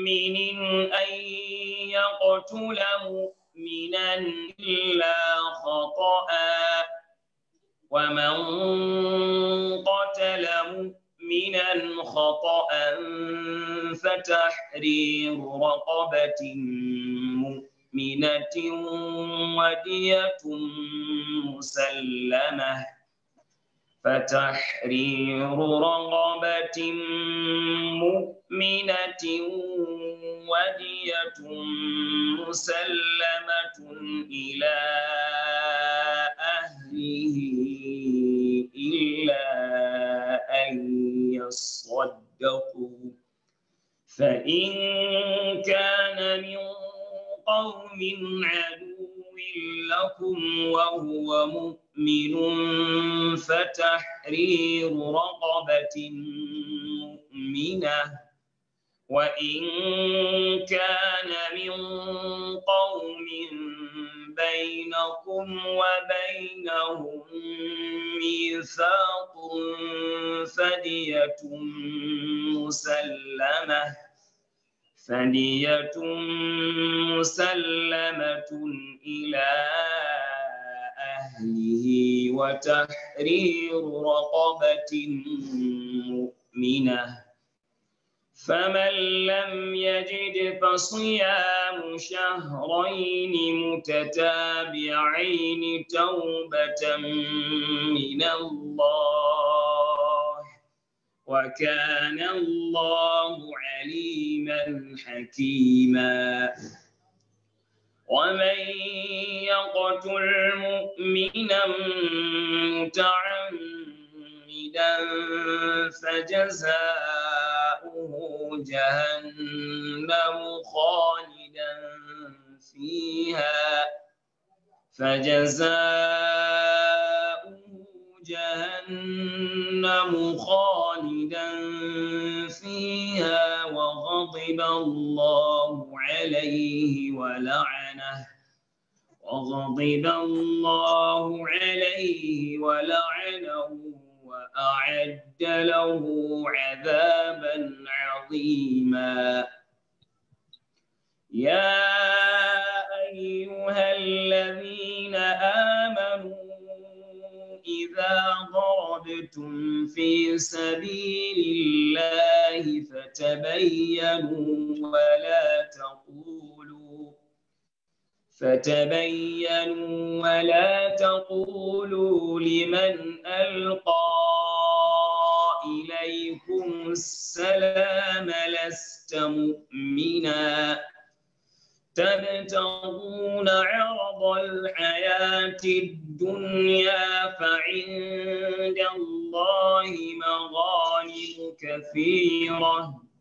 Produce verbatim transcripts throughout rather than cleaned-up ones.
مؤمن أن يقتل مؤمنا إلا خطأ ومن قتل مؤمنا خطأ فتحرير رقبة مؤمنة ودية مسلمة فتحرير رقبة مؤمنة ودية مسلمة إلى أهله إلا أن يصدقوا فإن كان من قوم عدو لكم وهو مؤمن فتحرير رقبة مؤمنة وإن كان من قوم بينكم وبينهم ميثاق فدية مسلمة فدية مسلمة إلى أهله وتحرير رقبة مؤمنة فمن لم يجد فصيام شهرين متتابعين توبة من الله وكان الله عليما حكيما ومن يقتل مؤمنا متعمدا فجزاؤه جهنم خالدا فيها فجزاؤه جهنم خالدا فيها وغضب الله عليه ولعنه وغضب الله عليه ولعنه وأعد له عذابا عظيما يا أيها الذين آمنوا إذا ضربتم في سبيل الله فتبينوا ولا تقولوا فتبينوا ولا تقولوا لمن ألقى إليكم السلام لست مؤمنا تبتغون عرض الحياة الدنيا فعند الله مغانم كثيرة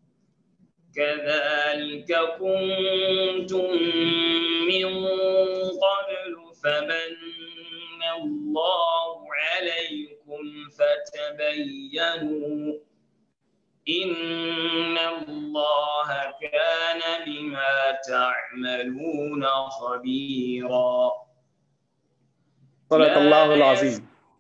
كذلك كنتم من قبل فمن الله عليكم فتبينوا إن الله كان بما تعملون خبيرا. صدق الله العظيم.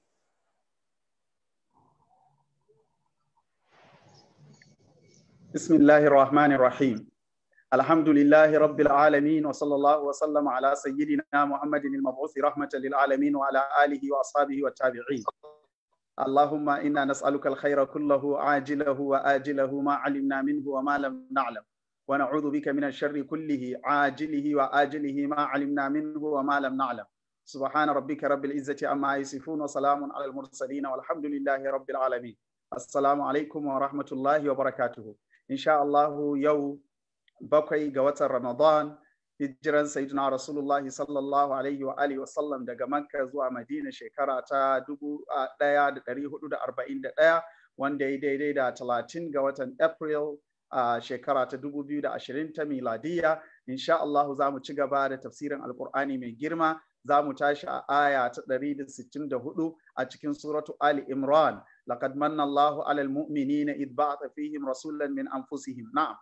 بسم الله الرحمن الرحيم. الحمد لله رب العالمين وصلى الله وسلم على سيدنا محمد المبعوث رحمة للعالمين وعلى آله وأصحابه والتابعين. اللهم إنا نسألك الخير كله عاجله وآجله ما علمنا منه وما لم نعلم ونعوذ بك من الشر كله عاجله وآجله ما علمنا منه وما لم نعلم. سبحان ربك رب العزة عما يصفون وسلام على المرسلين والحمد لله رب العالمين. السلام عليكم ورحمة الله وبركاته. إن شاء الله يوم bakwai ga watan Ramadan hijiran sayyidina Rasulullahi sallallahu alaihi wa alihi wa sallam daga Makka zuwa Madina shekara ta dubu ɗaya da ɗari hudu da arba'in da ɗaya wanda ya daidai da talatin ga watan April a shekara ta dubu biyu da ashirin ta miladiya. Insha Allah za mu ci gaba da tafsirin Alƙur'ani mai girma. Za mu tashi a aya ta ɗari da sittin da hudu a cikin suratu Ali Imran. Laqad manna Allahu alal mu'minina idh ba'atha fihim rasulan min anfusihim. Na'am.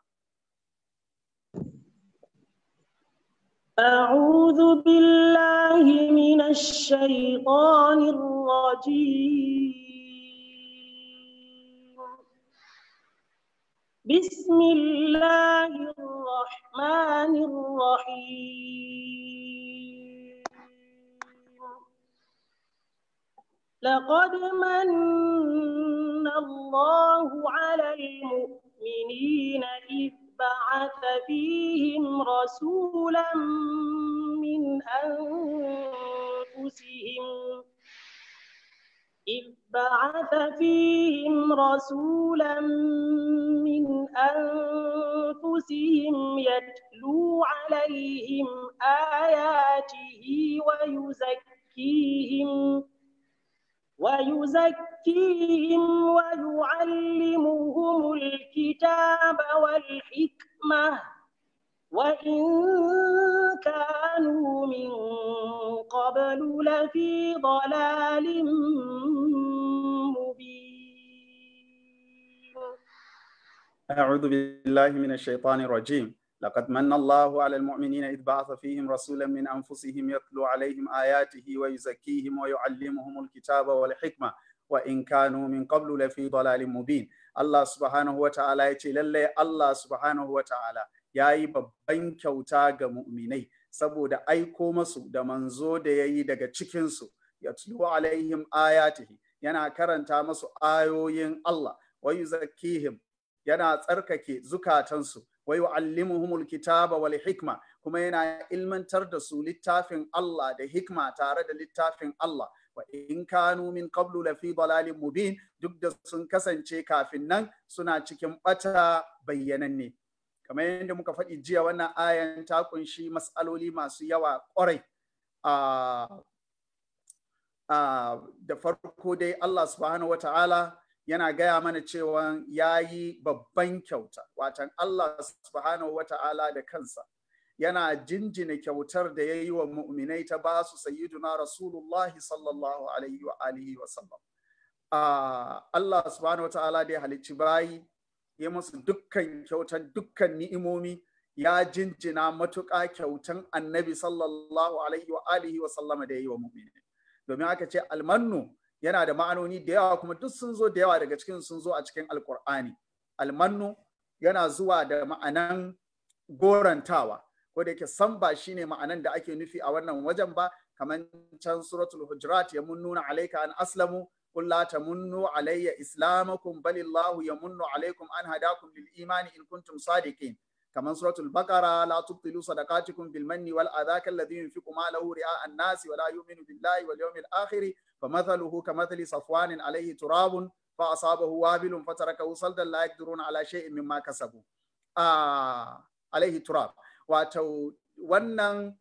أعوذ بالله من الشيطان الرجيم. بسم الله الرحمن الرحمن الرحيم لقد من الله على المؤمنين إذ بعث فيهم رسولا من أنفسهم إذ بعث فيهم رسولا من أنفسهم يتلو عليهم آياته ويزكيهم ويزكيهم ويعلمهم الكتاب والحكمة وإن كانوا من قبل لفي ضلال مبين. أعوذ بالله من الشيطان الرجيم. لقد من الله على المؤمنين إذ بعث فيهم رسولا من أنفسهم يتلو عليهم آياته ويزكيهم ويعلمهم الكتاب والحكمة وإن كانوا من قبل لفي ضلال مبين. الله سبحانه وتعالى يتلى الله سبحانه وتعالى yayi babban kyauta ga mu'minai saboda aiko masu da manzo da yayi daga cikin su yatlu alaihim ayatihi yana karanta masu ayoyin Allah wa yuzakkihim yana tsarkake zukatansu wa yu'allimuhumul kitaba wal hikma kuma yana ilmantar da su littafin Allah da hikma tare da littafin Allah wa in kanu min qablu la fi dalalin mubin duk da sun kasance kafin nan suna cikin bata bayyananne. Kamar yadda muka faɗi jiya, wannan ayan ta kunshi mas'aloli masu yawa ƙwarai. Da farko dai Allah subhanahu wata'ala yana gaya mana cewa ya yi babban kyauta, watan Allah subhanahu wata'ala da kansa yana jinjina kyautar da ya yi wa mu'minai ta ba su sayyiduna Rasulullahi sallallahu alaihi wa alihi wa sallam. Allah subhanahu wata'ala da ya halicci bayi ya musu dukkan kyautan dukkan ni'imomi, ya jinjina matuƙa kyautan annabi sallallahu alaihi wa alihi wa sallama da ya yi wa mu'minai. Domin aka ce almannu yana da ma'anoni da yawa, kuma duk sun zo da yawa daga cikin sun zo a cikin alkur'ani. Almannu yana zuwa da ma'anan gorantawa, ko da yake san ba shine ma'anan da ake nufi a wannan wajen ba, kamar can suratul hujurat ya munnuna alayka an aslamu qul la tamunnu alayya islamakum balillahu yamunnu alaykum an hadakum lil imani in kuntum sadiqin. كمان سورة البقرة لا تبطلوا صدقاتكم بالمن والأذى كالذي ينفق ماله رئاء الناس ولا يؤمن بالله واليوم الآخر فمثله كمثل صفوان عليه تراب فأصابه وابل فتركه صلدا لا يقدرون على شيء مما كسبوا آه عليه تراب. واتو wannan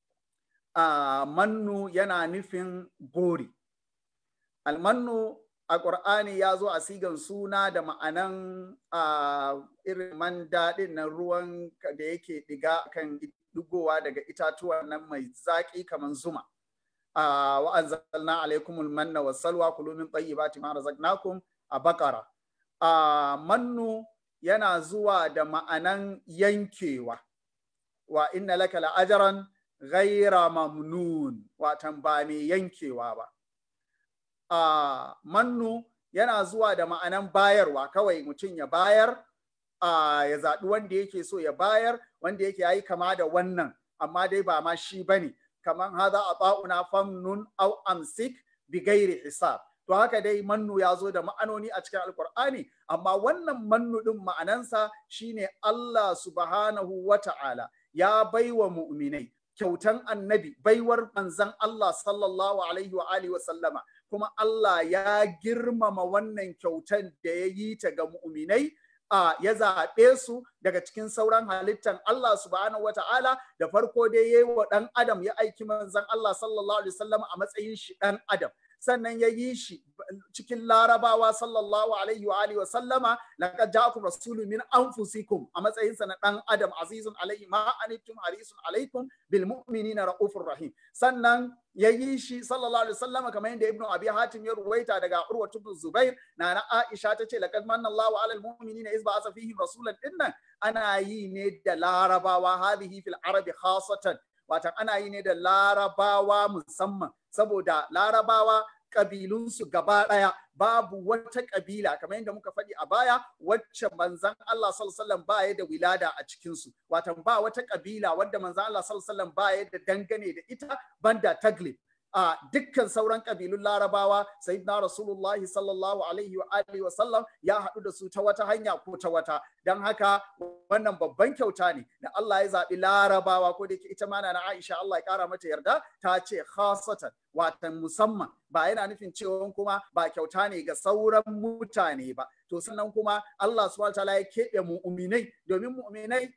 mannu yana nufin gori. Almannu a ƙur'ani ya zo a sigan suna da ma'anan irin man daɗin na ruwan da yake ɗiga kan dugowa daga itatuwa nan mai zaƙi kamar zuma. Wa anzalna alaikumul manna was salwa kulu min tayyibati ma razaqnakum a Baqara. Mannu yana zuwa da ma'anan yankewa. Wa inna laka la'ajran ghayra mamnun, watan ba mai yankewa ba. Uh, mannu yana zuwa da ma'anan bayarwa, kawai mutum ya bayar, uh, ya zaɓi wanda yake so ya bayar, wanda yake yayi kama da wannan amma dai ba ma shi bane, kaman hadha ata'una famnun aw amsik bi ghairi hisab. To haka dai mannu ya zo da ma'anoni a cikin alkur'ani, amma wannan mannu din ma'anansa shine Allah subhanahu wata'ala ya baiwa mu'minai kyautan annabi, baiwar manzan Allah sallallahu alaihi wa alihi wa sallama, kuma Allah ya girmama wannan kyautan da ya yi ta ga mu'minai, a ya zaɓe su daga cikin sauran halittan Allah subhanahu wa ta'ala. Da farko dai ya yi wa ɗan adam, ya aiki manzan Allah sallallahu alaihi wa sallama a matsayin shi ɗan adam, sannan ya yi shi cikin larabawa sallallahu alaihi wa alihi wa sallama, laqad ja'akum rasulun min anfusikum a matsayin sa na dan adam, azizun alaihi ma anittum harisun alaikum bil mu'minina raufur rahim. Sannan ya yi shi sallallahu alaihi wa sallama kamar yadda ibnu abi hatim ya ruwaita daga urwa ibn zubair, na na aisha tace laqad manna Allahu alal mu'minina iz ba'atha fihim rasulan, dinnan ana yi ne da larabawa, hadhihi fil arabi khasatan, watan ana yi ne da larabawa musamman, saboda larabawa ƙabilunsu gaba ɗaya babu wata ƙabila kamar yadda muka faɗi a baya wacce manzan Allah sallallahu alaihi wasallam ba ya da wilada a cikinsu watan ba wata ƙabila wadda manzan Allah sallallahu alaihi wasallam ba ya da dangane da ita banda Taglib. a dukkan sauran kabilun larabawa sayyidina rasulullahi sallallahu alaihi wa alihi wa sallam ya haɗu da su ta wata hanya ko ta wata don haka wannan babban kyauta ne da Allah ya zaɓi larabawa ko da yake ita ma na Aisha Allah ya ƙara mata yarda ta ce khasatan watan musamman ba yana nufin cewa kuma ba kyauta ne ga sauran mutane ba to sannan kuma Allah subhanahu wa ta'ala ya keɓe mu'minai domin mu'minai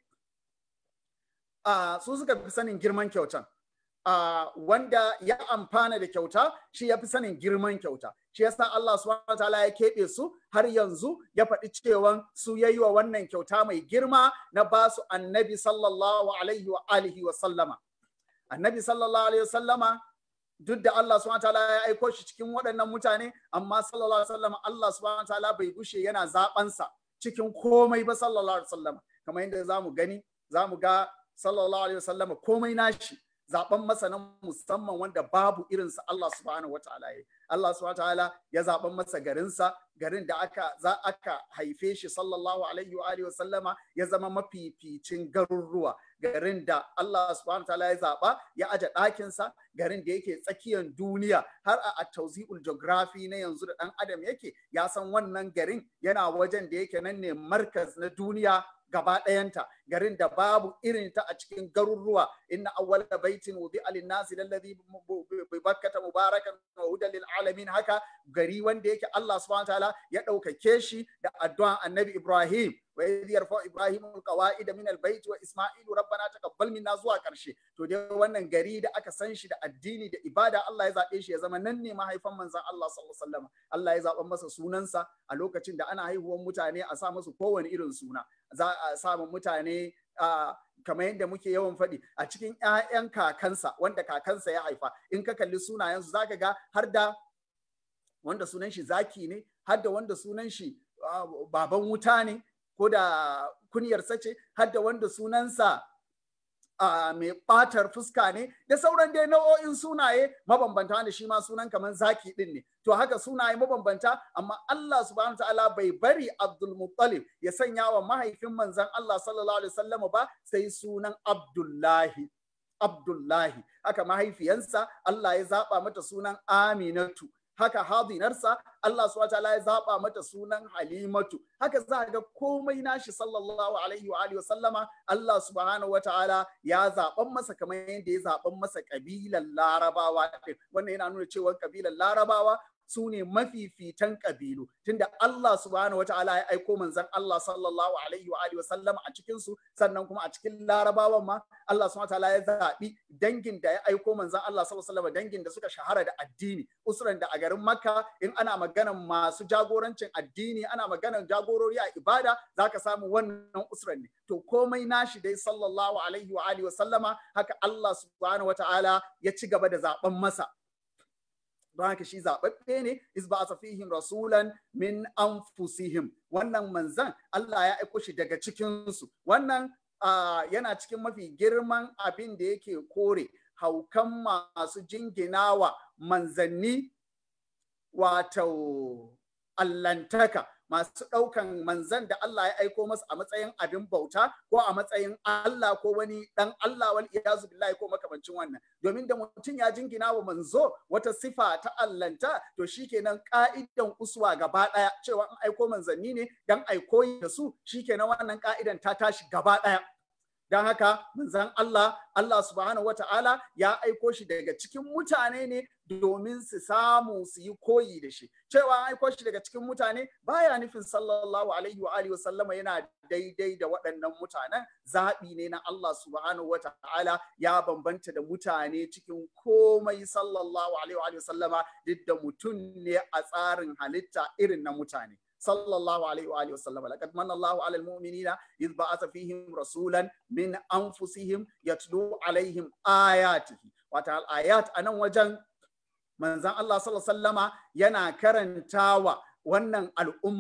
su suka fi sanin girman kyautan Uh, wanda ya amfana da kyauta shi ya fi sanin girman kyauta shi yasa Allah subhanahu wa ta'ala ya keɓe su har yanzu ya faɗi cewa su yayi wa wannan kyauta mai girma na ba su annabi sallallahu alaihi wa alihi wa sallama annabi sallallahu alaihi wa sallama duk da Allah subhanahu wa ta'ala ya aiko shi cikin waɗannan mutane amma sallallahu alaihi wa sallama Allah subhanahu wa ta'ala bai gushe yana zaɓansa cikin komai ba sallallahu alaihi wa sallama kamar yadda zamu gani zamu ga sallallahu alaihi wa sallama komai nashi zaben masa na musamman wanda babu irinsa Allah subhanahu wataala ya Allah subhanahu wataala ya zaben masa garinsa garin da aka za aka haife shi sallallahu alaihi wa alihi wasallama ya zama mafificin garuruwa garin da Allah subhanahu wataala ya zaba ya aje ɗakinsa garin da yake tsakiyar duniya har a tawzi'ul geography na yanzu da ɗan adam yake ya san wannan garin yana wajen da yake nan ne markaz na duniya gaba ɗayanta garin da babu irin ta a cikin garuruwa inna awwala baitin wudi'a lin-nasi lalladhi bi bakkata mubarakan wa hudan lil alamin haka gari wanda yake Allah subhanahu wa ta'ala ya ɗaukake shi da addu'an annabi Ibrahim wa idh yarfa Ibrahim al-qawa'id min al-bait wa Isma'il rabbana taqabbal minna zuwa ƙarshe to dai wannan gari da aka san shi da addini da ibada Allah ya zabe shi ya zama nan ne mahaifan manzon Allah sallallahu alaihi wasallam Allah ya zaba masa sunansa a lokacin da ana haihuwan mutane a sa musu kowane irin suna za a samu mutane uh, kamar yadda muke yawan faɗi a cikin 'ya'yan kakansa wanda kakansa ya haifa in ka kalli sunayensu za ka ga har da wanda sunan shi zaki ne har da wanda sunan shi uh, baban wuta ne ko da kunyarsa ce har da wanda sunansa Uh, mai ɓatar fuska ne da sauran dai nau'o'in sunaye mabambanta da shi ma sunan kamar zaki din ne to haka sunaye mabambanta amma Allah subhanahu ta'ala bai bari Abdul Muttalib ya sanya wa mahaifin manzon Allah sallallahu alaihi wasallam ba sai sunan Abdullahi Abdullahi haka mahaifiyansa Allah ya zaba mata sunan Aminatu haka hadinarsa Allah subhanahu wataala ya zaba mata sunan Halimatu haka za ga komai nashi sallallahu alaihi wa alihi wasallama Allah subhanahu wataala ya zaban masa kamar yadda ya zaban masa kabilan Larabawa wannan yana nuna cewa kabilan Larabawa su ne mafifitan kabilu tunda Allah subhanahu wataala ya aiko manzon Allah sallallahu alaihi wa alihi wasallam a cikin su sannan kuma a cikin Larabawan ma Allah subhanahu wataala ya zabi dangin da ya aiko manzon Allah sallallahu alaihi wasallam dangin da suka shahara da addini usran da a garin Makka in ana maganan masu jagorancin addini ana maganan jagorori a ibada zaka samu wannan usran ne to komai nashi dai sallallahu alaihi wa alihi wasallama haka Allah subhanahu wataala ya ci gaba da zaben masa don haka shi zaɓaɓɓe ne isba'asa fihim rasulan min anfusihim wannan manzan Allah ya aiko shi daga cikinsu wannan uh, yana cikin mafi girman abin da yake kore haukan masu jinginawa manzanni wato allantaka masu ɗaukan manzan da Allah ya aiko masa a matsayin abin bauta ko a matsayin Allah ko wani ɗan Allah wal iyazu billahi ko makamancin wannan domin da mutum ya jingina wa manzo wata sifa ta allanta to shikenan ka'idan uswa gaba ɗaya cewa an aiko manzanni ne dan aiko da su shikenan wannan ka'idan ta tashi gaba ɗaya don haka manzan Allah Allah subhanahu wata'ala ya aiko shi daga cikin mutane ne domin su samu su yi koyi da shi cewa an aiko shi daga cikin mutane baya nufin sallallahu alaihi wa alihi wasallama yana daidai da waɗannan mutanen zaɓi ne na Allah subhanahu wata'ala ya bambanta da mutane cikin komai sallallahu alaihi wa alihi wasallama duk da mutum ne a tsarin halitta irin na mutane صلى الله عليه وآله وسلم لقد من الله على المؤمنين إذ بعث فيهم رسولا من أنفسهم يتلو عليهم آياته وتعالى آيات أنا وجن من زان الله صلى الله عليه وسلم ينا كرنتاوا wannan al'umma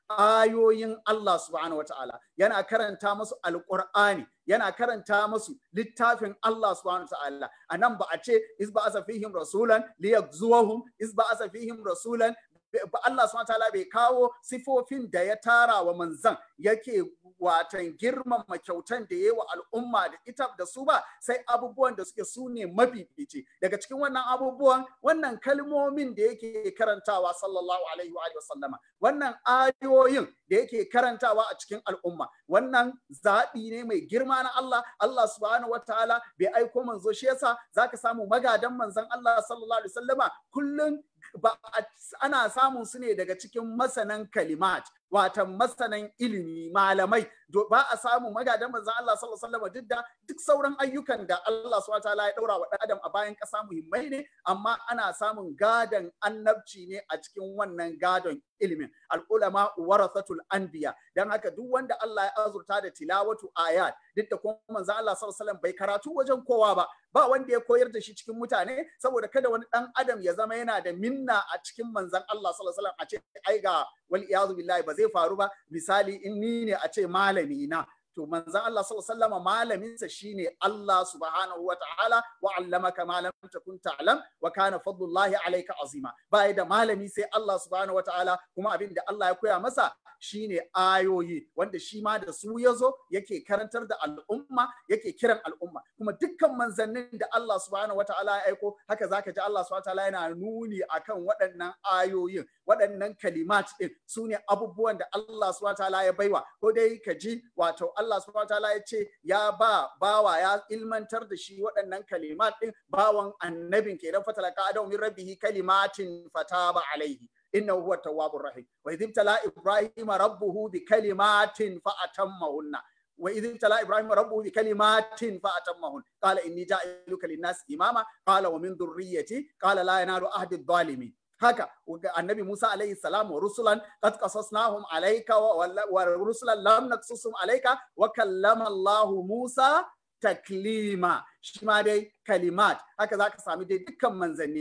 ayoyin Allah subhanahu wataala, yana karanta musu alqur'ani, yana karanta musu littafin Allah subhanahu wataala. Anan ba a ce is ba asa fihim rasulan liyagzuwahum, is ba asa fihim rasulan, Allah subhanahu wataala bai kawo sifofin da ya tara wa manzan yake watan girmama kyautan da yayi wa al'umma da ita da su ba, sai abubuwan da suke su ne mafifici. Daga cikin wannan abubuwan, wannan kalmomin da yake karantawa sallallahu alaihi wa alihi wasallama, wannan ayoyin da yake karantawa a cikin al'umma, wannan zaɓi ne mai girma na Allah. Allah subhanahu wataala bai aiko manzo, shi yasa zaka samu magadan manzon Allah sallallahu alaihi wasallama kullun ba ana samun su ne daga cikin masanan kalimat, watan masanan ilimi, malamai. Ba a samu magadan manzon Allah sallallahu alaihi wasallam, duk da duk sauran ayyukan da Allah subhanahu wataala ya daura wa dan adam a bayan kasa muhimmai ne, amma ana samun gadon annabci ne a cikin wannan gadon ilimin. Al-ulama warathatul anbiya. Dan haka duk wanda Allah ya azurta da tilawatu ayat, duk da kuma manzon Allah sallallahu alaihi wasallam bai karatu wajen kowa ba, ba wanda ya koyar da shi cikin mutane, saboda kada wani dan adam ya zama yana da minna a cikin manzon Allah sallallahu alaihi wasallam a ce ai ga wal iyadu billahi ba zai faru ba. Misali in ni ne a ce malami na, to manzon Allah sallallahu alaihi wasallam malaminsa shine Allah subhanahu wa ta'ala, wa allamaka ma lam takun ta'lam wa kana fadlullahi alayka azima. Bai da malami sai Allah subhanahu wa ta'ala, kuma abin da Allah ya koya masa shine ayoyi, wanda shi ma da su yazo yake karantar da al'umma, yake kiran al'umma. Kuma dukkan manzannin da Allah subhanahu wa ta'ala ya aiko, haka zaka ji Allah subhanahu wa ta'ala yana nuni akan waɗannan ayoyin, waɗannan kalimat din su ne abubuwan da Allah subhanahu wa ta'ala ya baiwa. Ko dai ka ji wato Allah subhanahu wa ta'ala ya ce ya ba bawa, ya ilmantar da shi waɗannan kalimat din, bawan annabin kenan, fatalaka adamu min rabbihi kalimatin fataba alaihi innahu huwa tawwabur rahim. Wa idh ibtala ibrahima rabbuhu bi kalimatin fa atammahunna wa idh ibtala ibrahima rabbuhu bi kalimatin fa atammahun qala inni ja'iluka lin-nas imama qala wa min dhurriyyati qala la yanalu ahdi adh-dhalimin. Haka annabi Musa alaihi salam, wa rusulan qad qasasnahum alayka wa rusulan lam naqsusum alayka wa kallama Allah Musa taklima. Shi ma dai kalimat, haka zaka sami dai dukkan manzanni.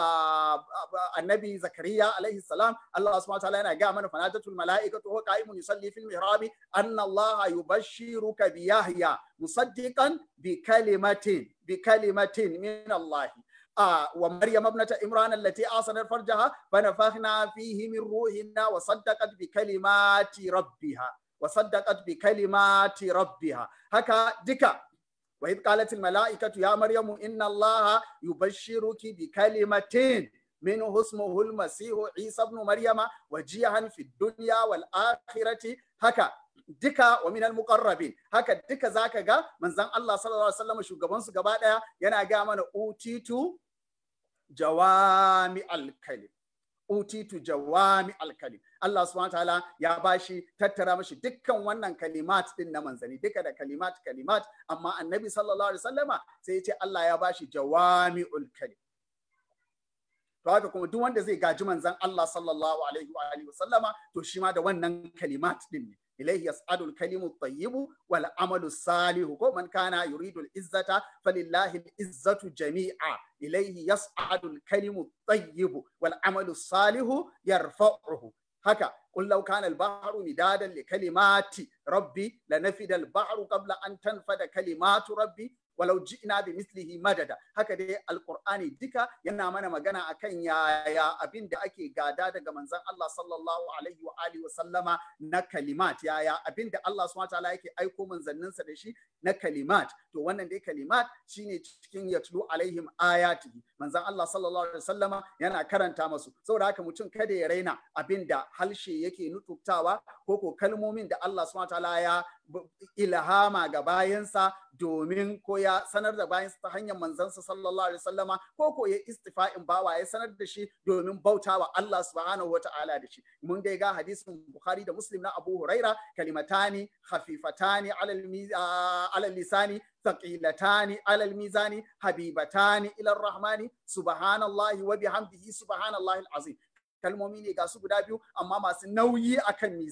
Annabi Zakariya alaihi salam, Allah subhanahu wa ta'ala yana ga mana fanatatul mala'ikatu wa qa'imun yusalli fil mihrabi anna Allah yubashshiruka bi Yahya musaddiqan bi kalimatin bi kalimatin min Allah. آه ومريم ابنة إمران التي أحصنت فرجها فنفخنا فيه من روحنا وصدقت بكلمات ربها وصدقت بكلمات ربها. هكا دكا. وإذ قالت الملائكة يا مريم إن الله يبشرك بكلمتين منه اسمه المسيح عيسى ابن مريم وجيها في الدنيا والآخرة. هكا duka wa minal muqarrabin. Haka duka zaka ga manzon Allah sallallahu alaihi wasallam, shugaban su gaba daya, yana ga mana utitu jawami al-kalim, utitu jawami al-kalim. Allah subhanahu wa ta'ala ya bashi, tattara mashi dukkan wannan kalimat din na manzani, duka da kalimat kalimat, amma annabi sallallahu alaihi wasallama sai ya ce Allah ya bashi jawami'ul kalim. To haka kuma duk wanda zai gaji manzon Allah sallallahu alaihi wa alihi wasallama, to shi ma da wannan kalimat din ne. إليه يصعد الكلم الطيب والعمل الصالح. من كان يريد العزة فلله العزة جميعا. إليه يصعد الكلم الطيب والعمل الصالح يرفعه. هكا قل لو كان البحر مدادا لكلمات ربي لنفد البحر قبل أن تنفد كلمات ربي walau ji'na bi mislihi madada. Haka dai alqur'ani duka yana mana magana akan yaya abin da ake gada daga manzon Allah sallallahu alaihi wa alihi wa sallama na kalimat, yaya abin da Allah subhanahu wa ta'ala yake aiko manzanninsa da shi na kalimat. To wannan dai kalimat shine cikin yatlu alaihim ayatihi, manzon Allah sallallahu alaihi wa sallama yana karanta masu. Saboda haka mutum kada ya raina abin da halshe yake nutubtawa, ko ko kalmomin da Allah subhanahu wa ta'ala ya ilhama ga bayansa domin ko ya sanar da bayansa ta hanyar manzansa sallallahu alaihi wasallama, ko ko ya istifa'in bawa ya sanar da shi domin bautawa Allah subhanahu wata'ala da shi. Mun dai ga hadisin Bukhari da Muslim na Abu Huraira, kalimatani khafifatani ala lisani thaqilatani ala mizani habibatani ila rahmani subhanallahi wa bihamdihi subhanallahi alazim. Kalmomi ne ga su guda biyu amma masu nauyi akan mizani.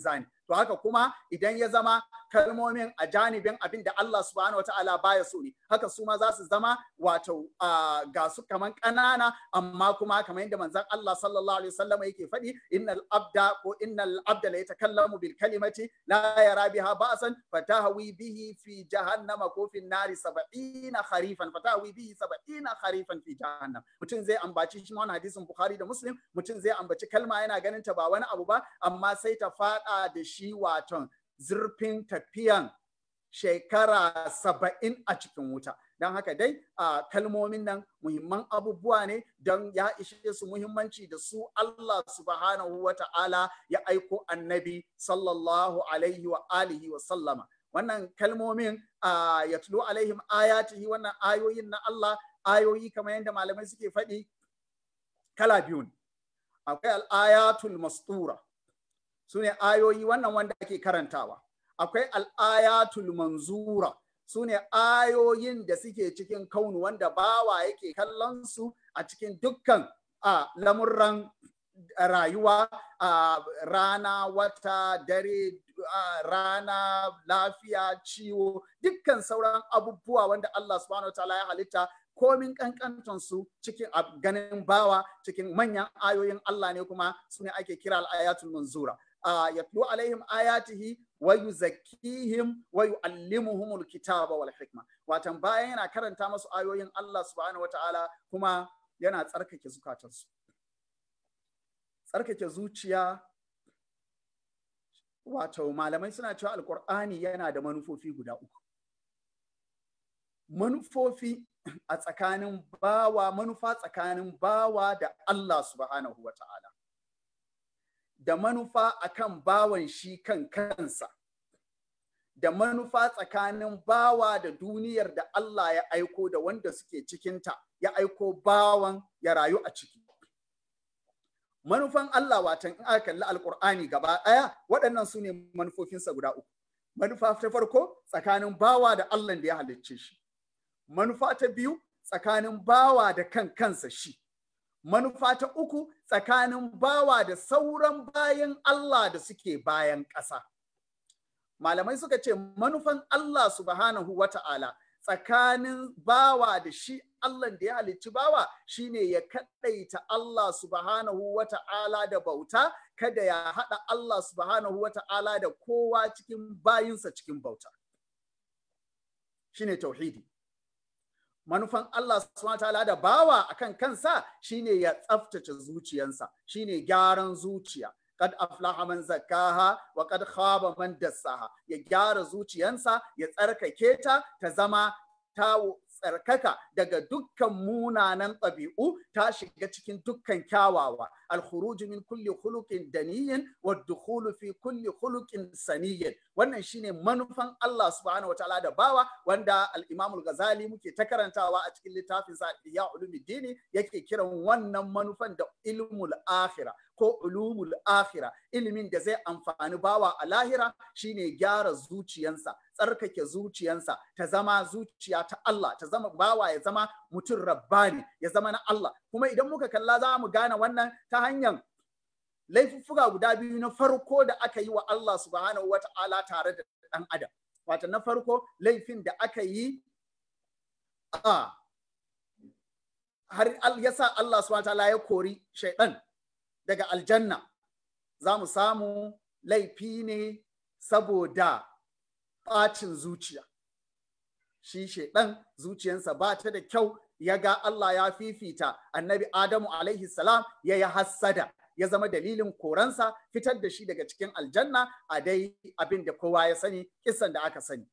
to haka kuma idan ya zama kalmomin a janibin abin da Allah subhanahu wataala baya so ne, haka su ma za su zama wato ga su kaman ƙanana, amma kuma kamar yadda manzon Allah sallallahu alaihi wasallam yake faɗi, innal abda ko innal abda la yatakallamu bil kalimati la yara biha ba'san fatahwi bihi fi jahannama ko fi nari sab'ina kharifan fatahwi bihi sab'ina kharifan fi jahannam. Mutum zai ambaci shi wannan hadisin Bukhari da Muslim, mutum zai ambaci kalma yana ganin ta ba wani abu ba, amma sai ta fada da shi waton zurfin tafiyan shekara saba'in a cikin wuta. Don haka dai a kalmomin nan muhimman abubuwa ne, don ya ishe su muhimmanci da su Allah subhanahu wa ta'ala ya aiko annabi sallallahu alaihi wa alihi wa sallama. Wannan kalmomin ya tulu alaihim ayatihi, wannan ayoyin na Allah, ayoyi kamar yadda malamai suke faɗi kala biyu ne. Akwai al'ayatul mastura, su ne ayoyi wannan wanda ake karantawa. Akwai al'ayatul manzura, su ne ayoyin da suke cikin kaunu wanda bawa yake kallon su a cikin dukkan a lamurran rayuwa, a rana, wata, dare, rana, lafiya, ciwo, dukkan sauran abubuwa wanda Allah subhanahu wa ta'ala ya halitta, komin kankantan su cikin ganin bawa cikin manyan ayoyin Allah ne, kuma su ne ake kira al-ayatul manzura. Yatlu alaihim ayatihi wa yuzakkihim wa yuallimuhumul kitaba wal hikma. Watan bayan yana karanta masu ayoyin Allah subhanahu wa ta'ala, kuma yana tsarkake zukatansu. Tsarkake zuciya, wato malamai suna cewa alkur'ani yana da manufofi guda uku. Manufofi a tsakanin bawa, manufa tsakanin bawa da Allah subhanahu wa ta'ala, da manufa akan bawan shi kan kansa, da manufa tsakanin bawa da duniyar da Allah ya aiko da wanda suke cikinta, ya aiko bawan ya rayu a ciki. Manufan Allah, watan in aka kalli alkur'ani gaba ɗaya, waɗannan su ne manufofinsa guda uku. Manufa ta farko tsakanin bawa da Allah da ya halicce shi. Manufa ta biyu tsakanin bawa da kan kansa shi. Manufa ta uku tsakanin bawa da sauran bayan Allah da suke bayan ƙasa. Malamai suka ce manufan Allah subhanahu wa ta'ala tsakanin bawa da shi Allah da ya halicci bawa shine ya kaɗaita Allah subhanahu wa ta'ala da bauta, kada ya haɗa Allah subhanahu wa ta'ala da kowa cikin bayinsa cikin bauta. Shine tauhidi. Manufan Allah subhanahu wa ta'ala da bawa akan kansa shine ya tsaftace zuciyansa, shine gyaran zuciya. Kad aflaha man zakkaha wa kad khaba man dassaha. Ya gyara zuciyansa, ya tsarkake ta, ta zama ta tsarkaka daga dukkan munanan ɗabi'u, ta shiga cikin dukkan kyawawa. Al-khuruj min kulli khuluqin daniyin wa dukhulu fi kulli khuluqin saniyyin. Wannan shine manufan Allah subhanahu wa ta'ala da bawa, wanda al-Imam al-Ghazali muke ta karantawa a cikin littafin sa Ya Ulumuddin, yake kiran wannan manufan da ilmul akhirah ko ulumul akhirah. Ilimin da zai amfani bawa a lahira shine gyara zuciyansa, tsarkake zuciyansa, ta zama zuciya ta Allah, ta zama bawa ya zama mutum rabbani, ya zama na Allah. Kuma idan muka kalla za mu gane wannan ta hanyar laifuffuka guda biyu na farko da aka yi wa Allah subhanahu wa ta'ala tare da ɗan adam. Wato na farko laifin da aka yi a har yasa Allah subhanahu wa ta'ala ya kori shaiɗan daga aljanna. Za mu samu laifi ne saboda ɓacin zuciya. Shi shaiɗan zuciyansa ba ta da kyau, ya ga Allah ya fifita annabi Adamu alaihi salam, ya yi hassada, ya zama dalilin koransa, fitar da shi daga cikin aljanna, a dai abin da kowa ya sani, kisan da aka sani.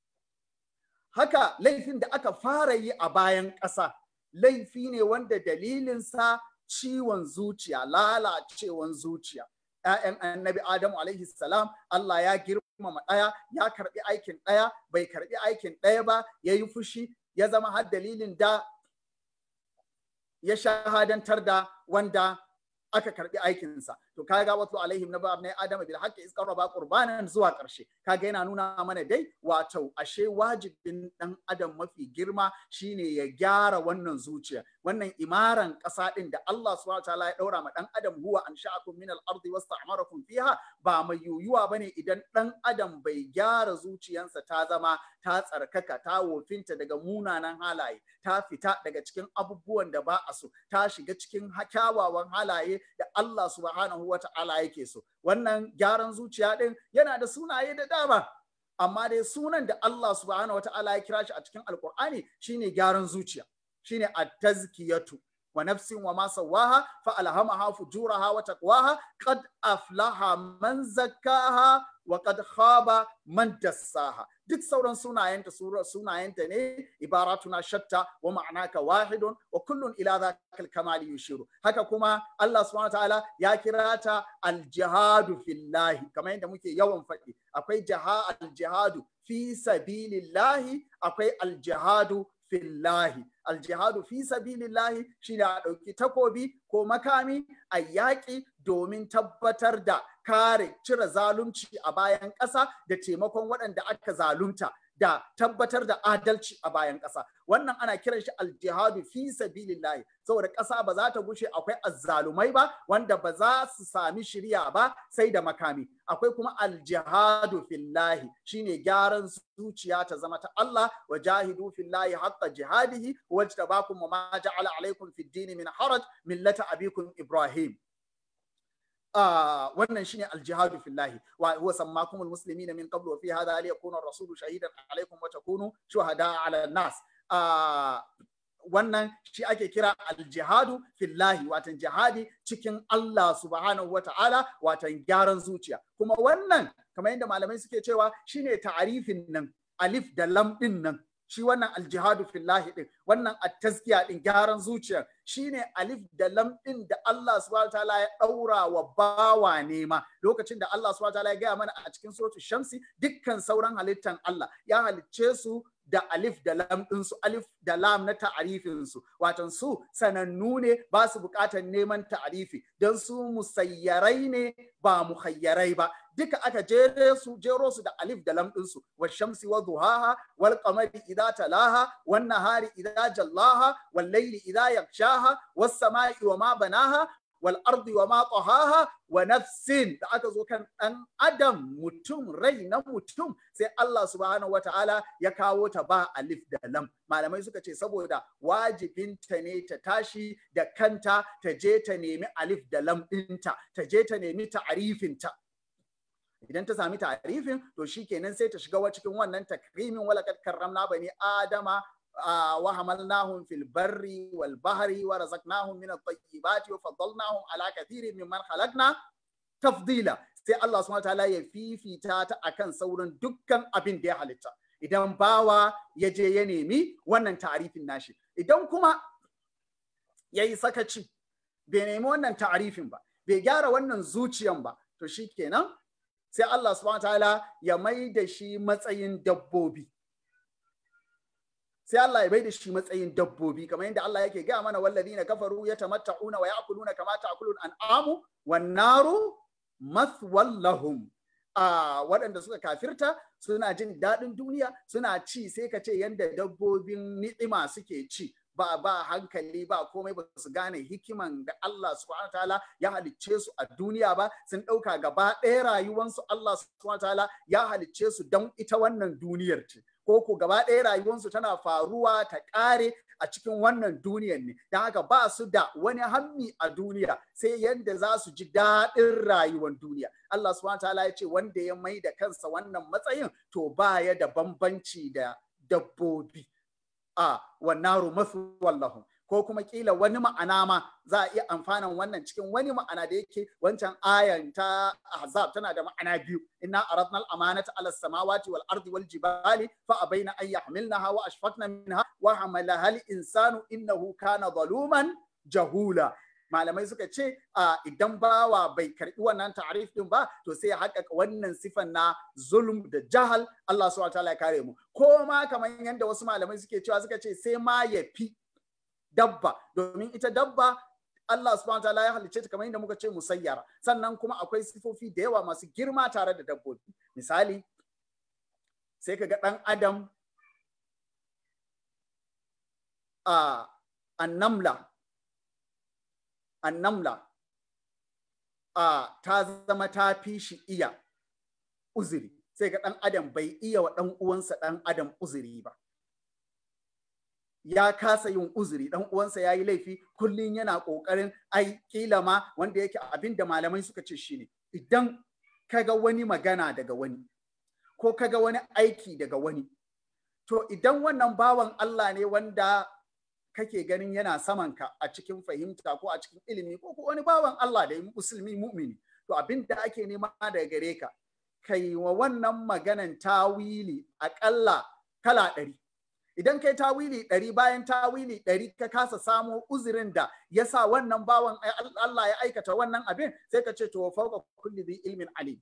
Haka laifin da aka fara yi a bayan ƙasa, laifi ne wanda dalilinsa ciwon zuciya, lalacewan zuciya. ‘Ya'yan annabi Adamu alaihi salam, Allah ya girmama ɗaya, ya karɓi aikin ɗaya, bai karɓi aikin ɗaya ba, ya yi fushi, ya zama har dalilin da ya shahadantar da wanda aka karɓi aikinsa. to kaga wato alaihim na ba ne adam bil haqqi isqarraba qurbanan zuwa karshe kaga yana nuna mana dai wato ashe wajibin dan adam mafi girma shine ya gyara wannan zuciya wannan imaran ƙasa din da Allah subhanahu wataala ya daura ma dan adam huwa ansha'akum min al-ardi wasta'marakum fiha ba mai yuyuwa bane idan dan adam bai gyara zuciyansa ta zama ta tsarkaka ta wofinta daga munanan halaye ta fita daga cikin abubuwan da ba a so ta shiga cikin kyawawan halaye da Allah subhanahu wataala yake so wannan gyaran zuciya din yana da sunaye da dama amma dai sunan da Allah subhanahu wataala ya kira shi a cikin alkur'ani shine gyaran zuciya shine at-tazkiyatu wa nafsin wa ma sawaha fa alhamaha fujuraha wa taqwaha qad aflaha man zakkaha wa qad khaba man dassaha duk sauran sunayenta sunayenta ne ibaratuna shatta wa ma'anaka wahidun wa kullun ila dhakal kamali yushiru haka kuma Allah subhanahu wa ta'ala ya kira ta al-jihadu fillahi kamar yadda muke yawan faɗi akwai al-jihadu fi sabilillahi akwai al-jihadu fillahi aljihadu fi sabilillahi shine a ɗauki takobi ko makami a yaƙi domin tabbatar da kare cire zalunci a bayan ƙasa da taimakon waɗanda aka zalunta da tabbatar da adalci a bayan ƙasa wannan ana kiran shi aljihadu fi sabilillahi saboda ƙasa ba za ta gushe akwai azzalumai ba wanda ba za su sami shirya ba sai da makami akwai kuma aljihadu fillahi shine gyaran zuciya ta zama ta Allah wa jahidu fillahi haqqa jihadihi wajtabakum wa ma ja'ala alaykum fid din min haraj millata abikum Ibrahim آه wannan shine aljihadu fillahi wa huwa sammakumul muslimina min qablu wa fi hadha liyakuna ar-rasulu shahidan alaykum wa takunu shuhada 'ala an-nas ah wannan shi ake kira aljihadu fillahi watan jihadi cikin Allah subhanahu wa ta'ala watan gyaran zuciya kuma wannan kamar yadda malamai suke cewa shine ta'arifin nan alif da lam din nan shi wannan aljihadu fillahi din wannan at-tazkiya din gyaran zuciya shine alif da lam din da Allah subhanahu wataala ya daura wa bawa nema lokacin da Allah subhanahu wataala ya gaya mana a cikin suratul shamsi dukkan sauran halittan Allah ya halicce su da alif da lam din su alif da lam na ta'arifin su watan su sanannu ne ba su bukatar neman ta'arifi dan su musayyarai ne ba mukhayyarai ba duka aka jere su jero su da alif da lam din su wa shamsi wa duhaha wal qamari idza talaha wan nahari idza jallaha wal layli idza yaghshaha was samai wa ma banaha wal ardi wa ma tahaha wa nafsin da aka zo kan dan adam mutum rai na mutum sai Allah subhanahu wataala ya kawo ta ba alif da lam malamai suka ce saboda wajibinta ne ta tashi da kanta ta je ta nemi alif da lam ɗinta ta je ta nemi ta'arifinta idan ta sami ta'arifin to shikenan sai ta shiga cikin wannan takrimin walaqad karramna bani adama wa hamalnahum fil barri wal bahri wa razaqnahum min at-tayyibati wa faddalnahum ala kathirin mimman khalaqna tafdila sai Allah subhanahu wa ta'ala ya fifita ta akan sauran dukkan abin da ya halitta idan bawa ya je ya nemi wannan ta'arifin nashi idan kuma yayi sakaci bai nemi wannan ta'arifin ba bai gyara wannan zuciyan ba to shikenan sai Allah subhanahu wataala ya mai da shi matsayin dabbobi sai Allah ya mai da shi matsayin dabbobi kamar yadda Allah yake gaya mana walladina kafaru yatamatta'una wa ya'kuluna kama ta'kulul an'amu wan naru mathwal lahum a waɗanda suka kafirta suna jin daɗin duniya suna ci sai ka ce yadda dabbobin ni'ima suke ci ba ba hankali ba komai ba su gane hikiman da Allah subhanahu wataala ya halicce su a duniya ba sun ɗauka gaba ɗaya rayuwansu Allah subhanahu wataala ya halicce su don ita wannan duniyar ce ko ko gaba ɗaya rayuwansu tana faruwa ta ƙare a cikin wannan duniyar ne don haka ba su da wani hammi a duniya sai yadda za su ji daɗin rayuwar duniya Allah subhanahu wataala ya ce wanda ya mai da kansa wannan matsayin to ba ya da bambanci da dabbobi a wannaru masu wallahu ko kuma kila wani ma'ana ma za a iya amfanan wannan cikin wani ma'ana da yake wancan ayan ta ahzab tana da ma'ana biyu inna aradna al-amanata ala samawati wal ardi wal jibali fa abaina an yahmilnaha wa ashfaqna minha wa hamalaha al-insanu innahu kana zaluman jahula malamai suka ce idan bawa bai karbi wannan ta'arif din ba to sai ya haƙaƙa wannan sifan na zulm da jahal Allah subhanahu wataala ya kare mu ko ma kamar yadda wasu malamai suke cewa suka ce sai ma ya fi dabba domin ita dabba Allah subhanahu wa ta'ala ya halicce ta kamar yadda muka ce musayyara, sannan kuma akwai sifofi da yawa masu girma tare da dabbobi. Misali sai ka ga ɗan adam a annamla annamla a ta zama ta fi shi iya uzuri, sai ga ɗan adam bai iya wa ɗan uwansa ɗan adam uzuri ba, ya kasa yin uzuri, ɗan uwansa ya yi laifi, kullum yana ƙoƙarin ai kila ma wanda yake abin da malamai suka ce shine idan kaga wani magana daga wani ko kaga wani aiki daga wani, to idan wannan bawan Allah ne wanda kake ganin yana samanka a cikin fahimta ko a cikin ilimi ko wani bawan Allah da musulmi mu'mini, to abin da ake nema daga gare ka kai wa wannan maganan tawili aƙalla kala ɗari. Idan kai tawili ɗari, bayan tawili ɗari ka kasa samo uzurin da ya sa wannan bawan Allah ya aikata wannan abin, sai ka ce to fauka kulli dhi ilmin alim.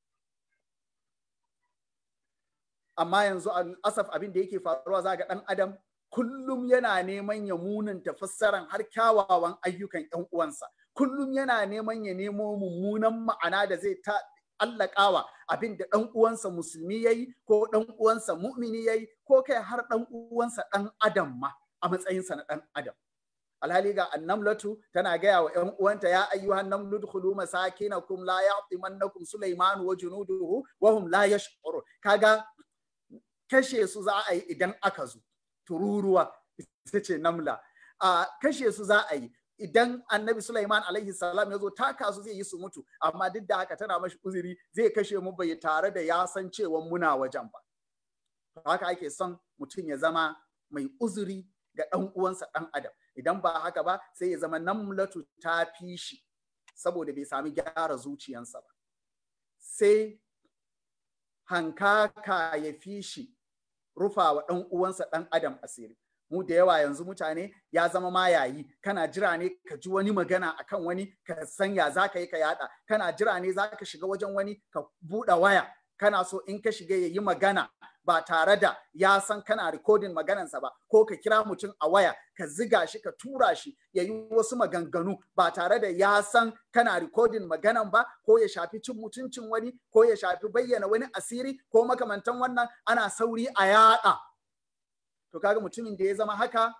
Amma yanzu asaf abin da yake faruwa za ga ɗan adam kullum yana neman ya munanta fassaran har kyawawan ayyukan ƴan uwansa, kullum yana neman ya nemo mummunan ma'ana da zai ta allakawa abin da ɗan uwansa musulmi yayi ko ɗan uwansa mu'mini yayi ko kai har ɗan uwansa ɗan adam ma a matsayinsa na ɗan adam. Alhali ga annamlatu tana gaya wa ƴan uwanta ya ayyuhan namlu dkhulu masakinakum la ya'timannakum Sulaiman wa junuduhu wa hum la yash'urun. Kaga kashe su za a yi idan aka zo, tururuwa ita ce namla, a kashe su za a yi idan annabi Sulaiman alaihi salam ya zo taka su zai yi su mutu, amma duk da haka tana mashi uzuri zai kashe mu bai tare da ya san cewa muna wajen ba. Haka ake son mutum ya zama mai uzuri ga ɗan uwansa ɗan adam, idan ba haka ba sai ya zama namlatu ta fi shi saboda bai sami gyara zuciyansa ba, sai hankaka ya fi shi rufa wa ɗan uwansa ɗan adam asiri. Mu da yawa yanzu mutane ya zama ma yayi, kana jira ne ka ji wani magana akan wani ka san ya za ka yi ka yada, kana jira ne za ka shiga wajen wani ka buɗe waya, kana so in ka shiga ya yi magana ba tare da ya san kana rikodin maganansa ba, ko ka kira mutum a waya ka ziga shi ka tura shi ya yi wasu maganganu ba tare da ya san kana rikodin maganan ba, ko ya shafi cin mutuncin wani ko ya shafi bayyana wani asiri ko makamantan wannan, ana sauri a yada. To kaga mutumin da ya zama haka,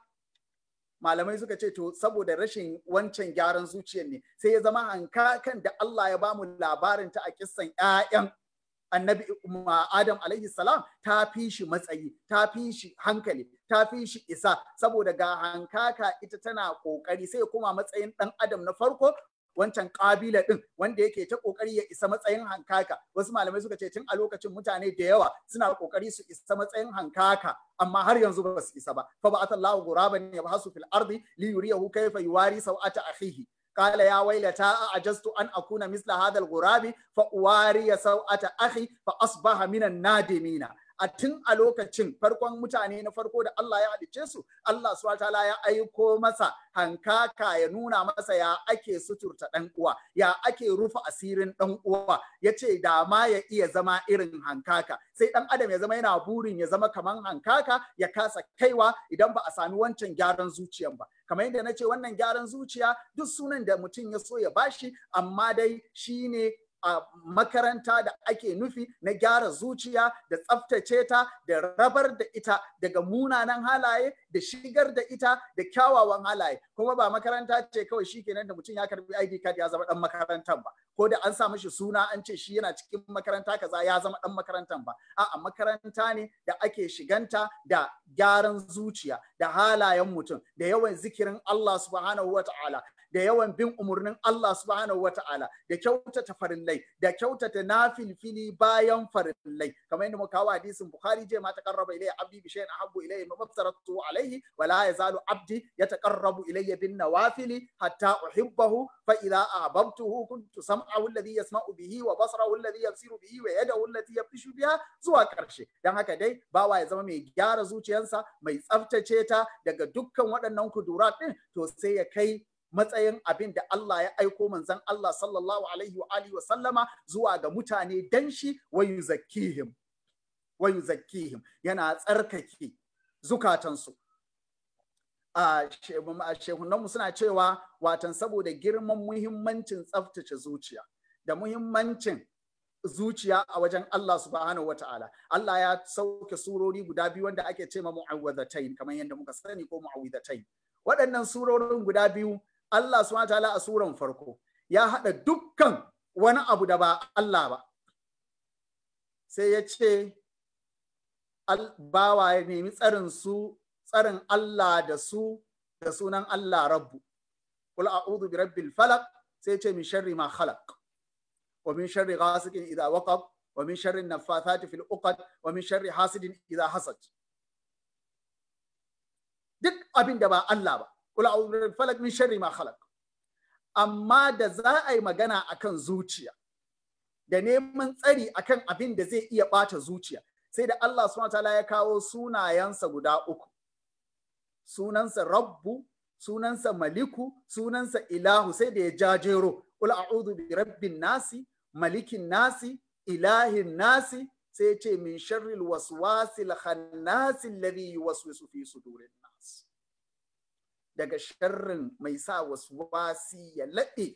malamai suka ce to saboda rashin wancan gyaran zuciyar ne sai ya zama hankakan da Allah ya bamu labarin ta a kissan ƴaƴan annabi Adam alaihi salam ta fi shi matsayi, ta fi shi hankali, ta fi shi isa, saboda ga hankaka ita tana kokari sai kuma matsayin ɗan adam na farko, wancan kabila din wanda yake ta kokari ya isa matsayin hankaka. Wasu malamai suka ce tun a lokacin mutane da yawa suna kokari su isa matsayin hankaka, amma har yanzu ba su isa ba. Fa ba'atha Allahu ghuraban yabhasu fil ardi li yuriyahu kayfa yuwari sawata akhihi qala ya waylata ajastu an akuna misla hadha al ghurabi fa uwari sawata akhi fa asbaha minan nadimina. A tun a lokacin farkon mutane na farko da Allah ya halicce su, Allah subhanahu wataala ya aiko masa hankaka ya nuna masa ya ake suturta ɗan uwa, ya ake rufe asirin ɗan uwa, ya ce da ma ya iya zama irin hankaka, sai ɗan adam ya zama yana burin ya zama kaman hankaka, ya kasa kaiwa idan ba a sami wancan gyaran zuciyan ba. Kamar yadda na ce wannan gyaran zuciya duk sunan da mutum ya so ya bashi, amma dai shine a makaranta da ake nufi na gyara zuciya da tsaftace ta da rabar da ita daga munanan halaye da shigar da ita da kyawawan halaye. Kuma ba makaranta ce kawai shi kenan da mutum ya karbi I D card ya zama dan makarantar ba, ko da an sa mishi suna an ce shi yana cikin makaranta kaza ya zama dan makarantar ba. A'a, makaranta ne da ake shiganta da gyaran zuciya da halayen mutum, da yawan zikirin Allah subhanahu wa ta'ala, da yawan bin umarnin Allah subhanahu wa ta'ala, da kyautata farillai, da kyautata nafilfili bayan farillai. Kamar yadda muka kawo hadisin Bukhari, je ma taqarraba ilayya abdi bi shay'in ahabbu ilayya mimma aftaratu alayhi wa la yazalu abdi yataqarrabu ilayya bin nawafili hatta uhibbahu fa idha ahbabtuhu kuntu sam'ahu alladhi yasma'u bihi wa basarahu alladhi yabsiru bihi wa yadahu allati yabtishu biha, zuwa karshe. Dan haka dai bawa ya zama mai gyara zuciyarsa, mai tsaftace ta daga dukkan waɗannan kudurat din, to sai ya kai matsayin abin da Allah ya aiko manzon Allah sallallahu alaihi wa alihi wa sallama zuwa ga mutane dan shi, wa yuzakkihim wa yuzakkihim, yana tsarkake zukatansu. a shehunanmu suna cewa watan saboda girman muhimmancin tsaftace zuciya da muhimmancin zuciya a wajen Allah subhanahu wa ta'ala. Allah ya sauke surori guda biyu wanda ake ce ma mu'awwidhatayn kamar yadda muka sani ko mu'awwidhatayn. Waɗannan surorin guda biyu Allah subhanahu wa ta'ala a suran farko ya haɗa dukkan wani abu da ba Allah ba. Sai ya ce bawa ya nemi tsarin su tsarin Allah da su da sunan Allah Rabbu. Qul a'udhu bi rabbil falaq sai ce min sharri ma khalaq wa min sharri ghasiqin idha waqab wa min sharri naffathati fil uqad wa min sharri hasidin idha hasad. Duk abin da ba Allah ba. Qul a'udhu bi rabbil falaq min sharri ma khalaq. Amma da za a yi magana akan zuciya da neman tsari akan abin da zai iya bata zuciya sai da Allah subhanahu wa ta'ala ya kawo sunayensa guda uku. Sunansa Rabbu, sunansa Maliku, sunansa Ilahu, sai da ya jajero. Qul a'udhu bi rabbin nasi, malikin nasi, ilahin nasi, sai ce min sharril waswasil khannasi alladhi yuwaswisu fi sudurin nas. Daga sharrin mai sa waswasi ya laɗe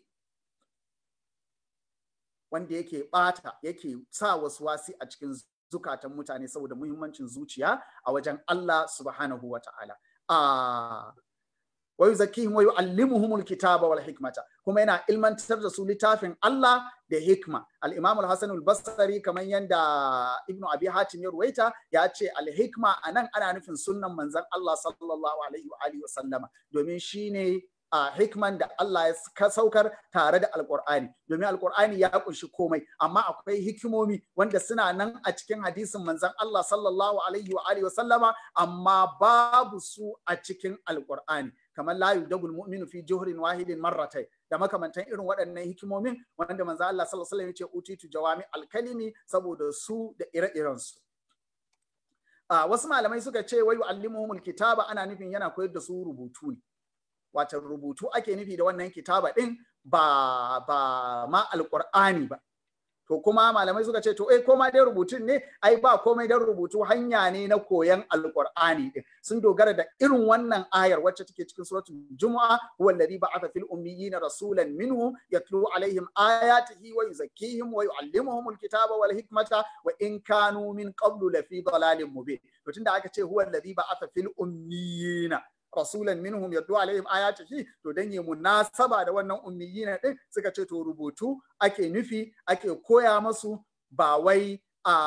wanda yake bata, yake sa waswasi a cikin zukatan mutane saboda muhimmancin zuciya a wajen Allah subhanahu wa ta'ala. Ah, wa yuzakkihim wa yu'allimuhumul kitaba wal hikmata, kuma yana ilmantar da su littafin Allah da hikma. Al-Imam al-Hasan al-Basri kamar yanda Ibn Abi Hatim ya ruwaita ya ce al-hikma anan ana nufin sunnan manzon Allah sallallahu alaihi wa alihi wa sallama, domin shine a hikman da Allah ya saukar tare da alkur'ani, domin alkur'ani ya kunshi komai, amma akwai hikimomi wanda suna nan a cikin hadisin manzon Allah sallallahu alaihi wa alihi wa sallama, amma babu su a cikin alkur'ani, kamar la yudagul mu'minu fi juhrin wahidin marratay da makamantan irin waɗannan hikimomin wanda manzon Allah sallallahu alaihi wa sallam ya ce utitu jawami alkalimi saboda su da ire-iren su. Uh, wasu malamai suka ce wa yu'allimuhumul kitaba ana nufin yana koyar da su rubutu ne. Wata rubutu ake nufi da wannan kitaba ɗin ba ba ma alƙur'ani ba. To kuma malamai suka ce to eh koma dai rubutun ne, ai ba komai dan rubutu hanya ne na koyan alƙur'ani ɗin. Sun dogara da irin wannan ayar wacce take cikin suratul Jumu'a, huwa alladhi ba'atha fil ummiyina rasulan minhum yatlu alaihim ayatihi wa yuzakkihim wa yu'allimuhumul kitaba wal hikmata wa in kanu min qablu lafi dalalin mubin. To tunda aka ce huwa alladhi ba'atha fil ummiyina rasulan minhum yaddu alaihim ayatihi, to dan yi munasaba da wannan ummiyina din suka ce to rubutu ake nufi, ake koya masu ba wai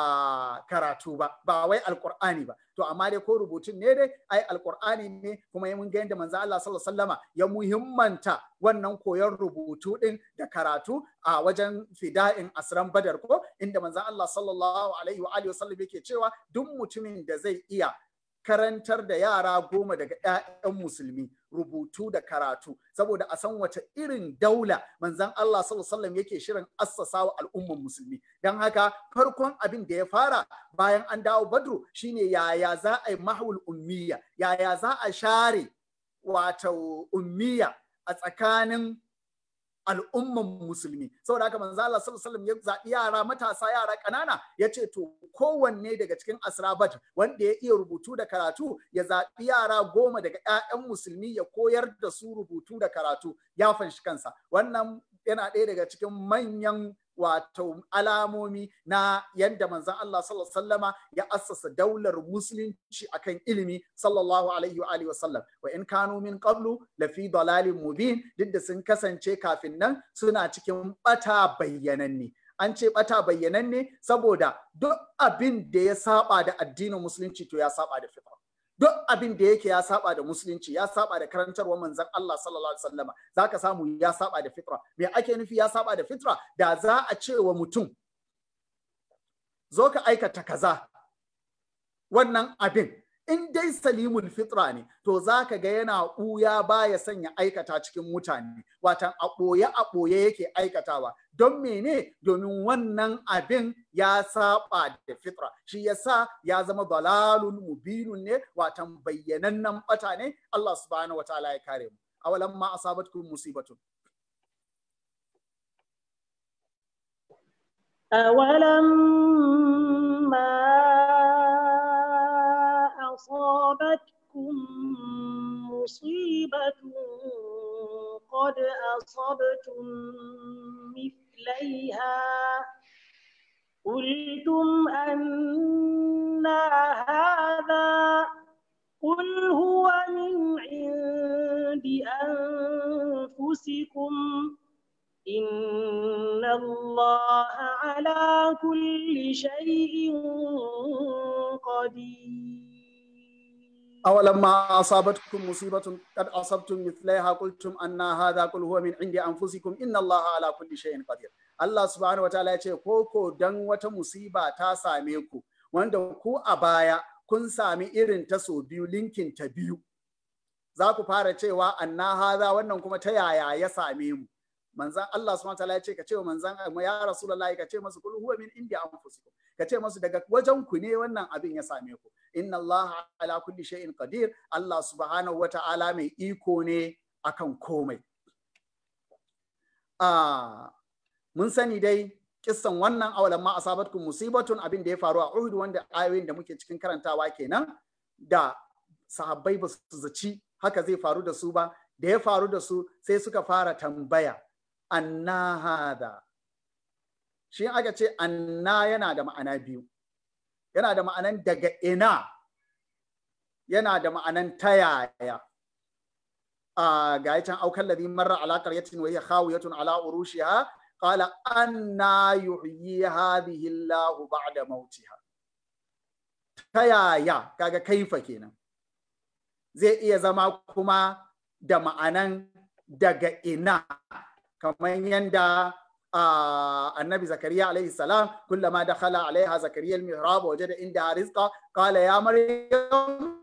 a karatu ba, ba wai alqur'ani ba. To amma dai ko rubutun ne dai ai alqur'ani ne, kuma mun ga yadda manzo Allah sallallahu alaihi wasallama ya muhimmanta wannan koyon rubutu din da karatu a wajen fida'in asran badar ko inda manzo Allah sallallahu alaihi wa alihi wasallam yake cewa duk mutumin da zai iya karantar da yara goma daga ‘ya'yan musulmi rubutu da karatu saboda a san wace irin daula manzan Allah sallallahu alaihi wasallam yake shirin assasa wa al'umman musulmi. Don haka farkon abin da ya fara bayan an dawo Badru shine yaya za a yi mahul ummiya, yaya za a share wato ummiya a tsakanin al'umman musulmi. Saboda haka manzo Allah sallallahu alaihi wasallam ya zaɓi yara matasa, yara ƙanana, ya ce to kowanne daga cikin asrabat wanda ya iya rubutu da karatu ya zaɓi yara goma daga ƴaƴan musulmi ya koyar da su rubutu da karatu, ya fanshi kansa. Wannan yana ɗaya daga cikin manyan wato alamomi na yadda manzon Allah sallallahu alaihi wasallama ya assasa daular musulunci akan ilimi sallallahu alaihi wa alihi wasallam. Wa in kanu min qablu la fi dalalin mubin, duk da sun kasance kafin nan suna cikin bata bayyananne. An ce bata bayyananne saboda duk abin da ya saba da addinin musulunci to ya saba da fitra. Duk abin da yake ya saba da musulunci, ya saba da karantarwar manzon Allah sallallahu alaihi wasallama, zaka samu ya saba da fitra. Me ake nufi ya saba da fitra? Da za a ce wa mutum zo ka aikata kaza, wannan abin in dai salimul fitra ne to zaka ga yana ɓuya baya sanya aikata cikin mutane, watan a ɓoye a ɓoye yake aikatawa. Don mene? Domin wannan abin ya saba da fitra, shi yasa ya zama dalalun mubinun ne, watan bayyanannen bata ne. Allah subhanahu wataala ya kare mu. Awalan ma asabatkum musibatun awalam ma أصابتكم مصيبة قد أصبتم مثليها قلتم أنى هذا قل هو من عند أنفسكم إن الله على كل شيء قدير أولما أصابتكم مصيبة قد أصبتم مثلها قلتم أن هذا قل هو من عند أنفسكم إن الله على كل شيء قدير. Allah subhanahu wa ta'ala ya ce koko dan wata musiba ta same ku wanda ku a baya kun sami irin ta so biyu linkin ta biyu za ku fara cewa anna haza wannan kuma ta yaya ya same mu. Manzan Allah subhanahu wa ta'ala ya ce ka ce wa manzan ya Rasulullahi ka ce masu kul huwa min indi anfusikum ka ce masu daga wajen ku ne wannan abin ya same ku. Inna Allah ala kulli shay'in qadir. Allah subhanahu wa ta'ala mai iko ne akan komai. Ah mun sani dai kissan wannan awalan ma asabatkum musibatun abin da ya faru a Uhud wanda ayoyin da muke cikin karantawa kenan da sahabbai ba su zaci haka zai faru da su ba da ya faru da su sai suka fara tambaya anna hada. Shi aka ce anna yana da ma'ana biyu, yana da ma'anan daga ina, yana da ma'anan ta yaya. a ga can aukan ladhi marra ala qaryatin wa hiya khawiyatun ala urushiha qala anna yuhyi hadhihi Allahu ba'da mautiha. Ta yaya kaga kaifa kenan zai iya zama kuma da ma'anan daga ina kamar yanda annabi zakariya alaihi salam kullama dakhala alaiha zakariya al-mihrab wajada indaha rizqa qala ya maryam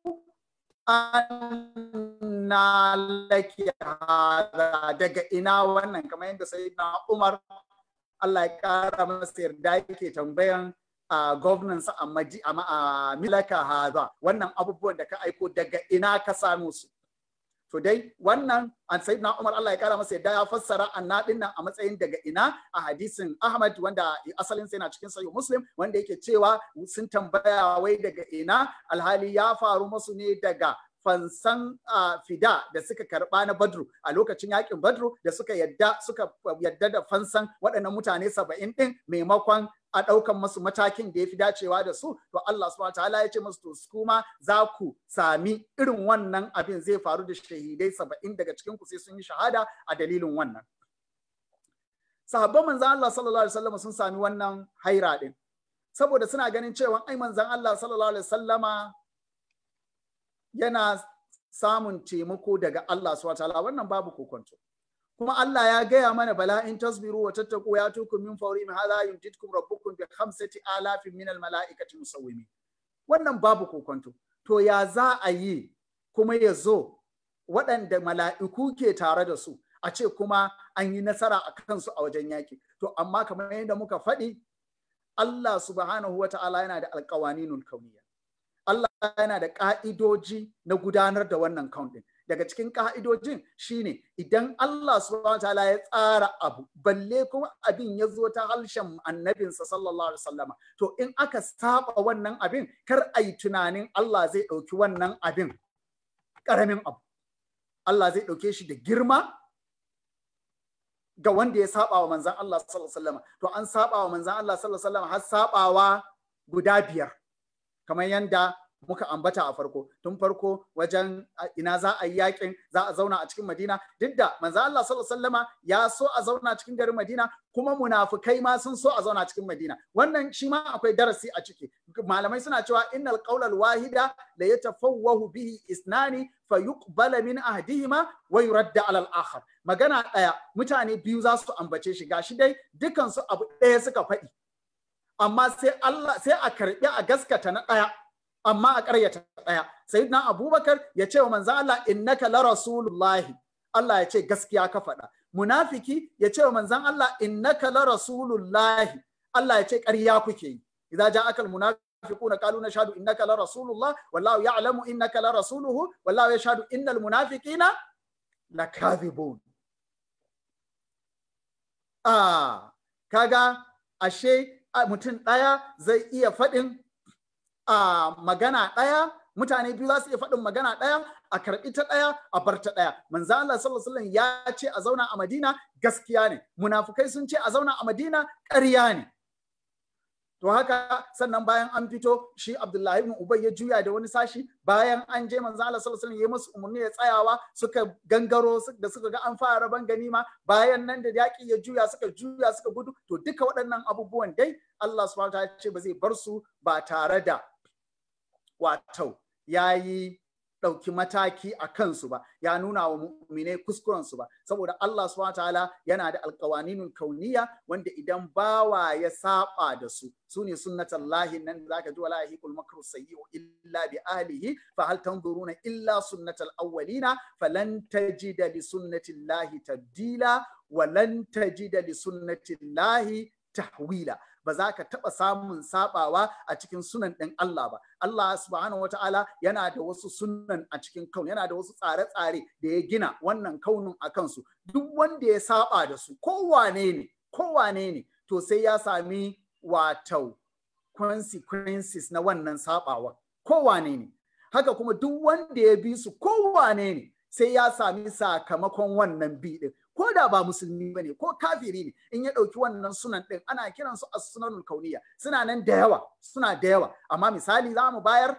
anna laki hadha. Daga ina wannan kamar yanda sayyidina Umar Allah ya kara masa yarda yake tambayan a governance a maji a milaka hadha, wannan abubuwan da ka aiko daga ina ka samu su. To dai wannan an sayyidina Umar Allah ya kara masa yadda ya fassara anna din nan a matsayin daga ina a hadisin Ahmad wanda asalin sai na cikin sahih Muslim wanda yake cewa sun tambaya wai daga ina alhali ya faru musu ne daga fansan fida da suka karba na Badru a lokacin yakin Badru da suka yadda suka yadda da fansan waɗannan mutane saba'in din maimakon a ɗaukan masu matakin da ya fi dacewa da su. To Allah subhanahu ta'ala ya ce masu to kuma za ku sami irin wannan abin zai faru da shahidai saba'in daga cikin ku sai sun yi shahada a dalilin wannan. Sahabban manzan Allah sallallahu alaihi wasallam sun sami wannan haira din saboda suna ganin cewa ai manzan Allah sallallahu alaihi wasallama yana samun taimako daga Allah subhanahu ta'ala, wannan babu kokonto. Kuma Allah ya gaya mana bala in tasbiru wa tattaqu ya tukum min fawrihim hadha yumjidkum rabbukum bi khamsati alafin min al malaikati musawwimin. Wannan babu kokonto. To ya za a yi kuma ya zo waɗanda mala'iku ke tare da su a ce kuma an yi nasara a kansu a wajen yaki. To amma kamar yadda muka faɗi Allah subhanahu wa ta'ala yana da alƙawaninul kauniyya. Allah yana da ƙa'idoji na gudanar da wannan count ɗin. Daga cikin ƙa'idojin shine idan Allah subhanahu wa ta'ala ya tsara abu balle kuma abin ya zo ta harshen annabinsa sallallahu alaihi wasallama to in aka saba wannan abin kar a yi tunanin Allah zai ɗauki wannan abin ƙaramin abu. Allah zai ɗauke shi da girma ga wanda ya saba wa manzan Allah sallallahu alaihi wasallama. To an saba wa manzan Allah sallallahu alaihi wasallama har sabawa guda biyar kamar yanda muka ambata a farko. Tun farko wajen ina za a yi yakin za a zauna a cikin Madina duk da manzo Allah sallallahu alaihi wasallama ya so a zauna cikin garin Madina kuma munafikai ma sun so a zauna cikin Madina. Wannan shi ma akwai darasi a ciki. Malamai suna cewa innal qawla wahida la yatafawwahu bihi isnani fayuqbala min ahdihima wa yuradda ala al-akhar. Magana daya mutane biyu za su ambace shi gashi dai dukan su abu daya suka faɗi amma sai Allah sai a karbi a gaskata na daya amma a ƙaryata ɗaya. Sayyidina Abubakar ya ce wa manzo Allah innaka la rasulullahi. Allah ya ce gaskiya ka faɗa. Munafiki ya ce wa manzon Allah innaka la rasulullahi. Allah ya ce ƙarya kuke yi. Idza ja'aka al-munafiquna qalu nashhadu innaka la rasulullah wallahu ya'lamu innaka la rasuluhu wallahu yashhadu innal munafiqina lakadhibun. Ah, kaga ashe mutum ɗaya zai iya faɗin a magana ɗaya mutane biyu za su iya faɗin magana ɗaya a karɓi ta ɗaya a bar ta ɗaya. Manzo Allah sallallahu alaihi wasallam ya ce a zauna a Madina, gaskiya ne. Munafukai sun ce a zauna a Madina, ƙarya ne. To haka sannan bayan an fito shi Abdullahi ibn Ubay ya juya da wani sashi, bayan an je manzo Allah sallallahu alaihi wasallam ya musu umarni ya tsayawa, suka gangaro da suka ga an fara raban ganima, bayan nan da yaƙi ya juya suka juya suka gudu. To duka waɗannan abubuwan dai Allah subhanahu wa ta'ala ce ba zai bar su ba tare da wato yayi ɗauki mataki a kansu ba, ya nuna wa mu'minai kuskurensu ba, saboda Allah subhanahu ta'ala yana da alƙawaninul kauniya wanda idan bawa ya saba da su, su ne sunnatullahi nan zaka ji wala yahiqul makru sayyi'u illa bi ahlihi fa hal tanzuruna illa sunnatal awwalina falan tajida li sunnatillahi tabdila wa lan tajida li sunnatillahi tahwila. Ba za ka taɓa samun saɓawa a cikin sunan ɗin Allah ba. Allah subhanahu wa ta'ala yana da wasu sunan a cikin kaun, yana da wasu tsare-tsare da ya gina wannan kaunin a kansu. Duk wanda ya saɓa da su, kowane ne, kowane ne, to sai ya sami wato consequences na wannan saɓawa. Kowane ne. Haka kuma duk wanda ya bi su, kowane ne, sai ya sami sakamakon wannan bi ɗin. Ko da ba musulmi bane ko kafiri ne, in ya ɗauki wannan sunan ɗin ana kiransu as-sunanul kauniyya, suna nan da yawa, suna da yawa. Amma misali za mu bayar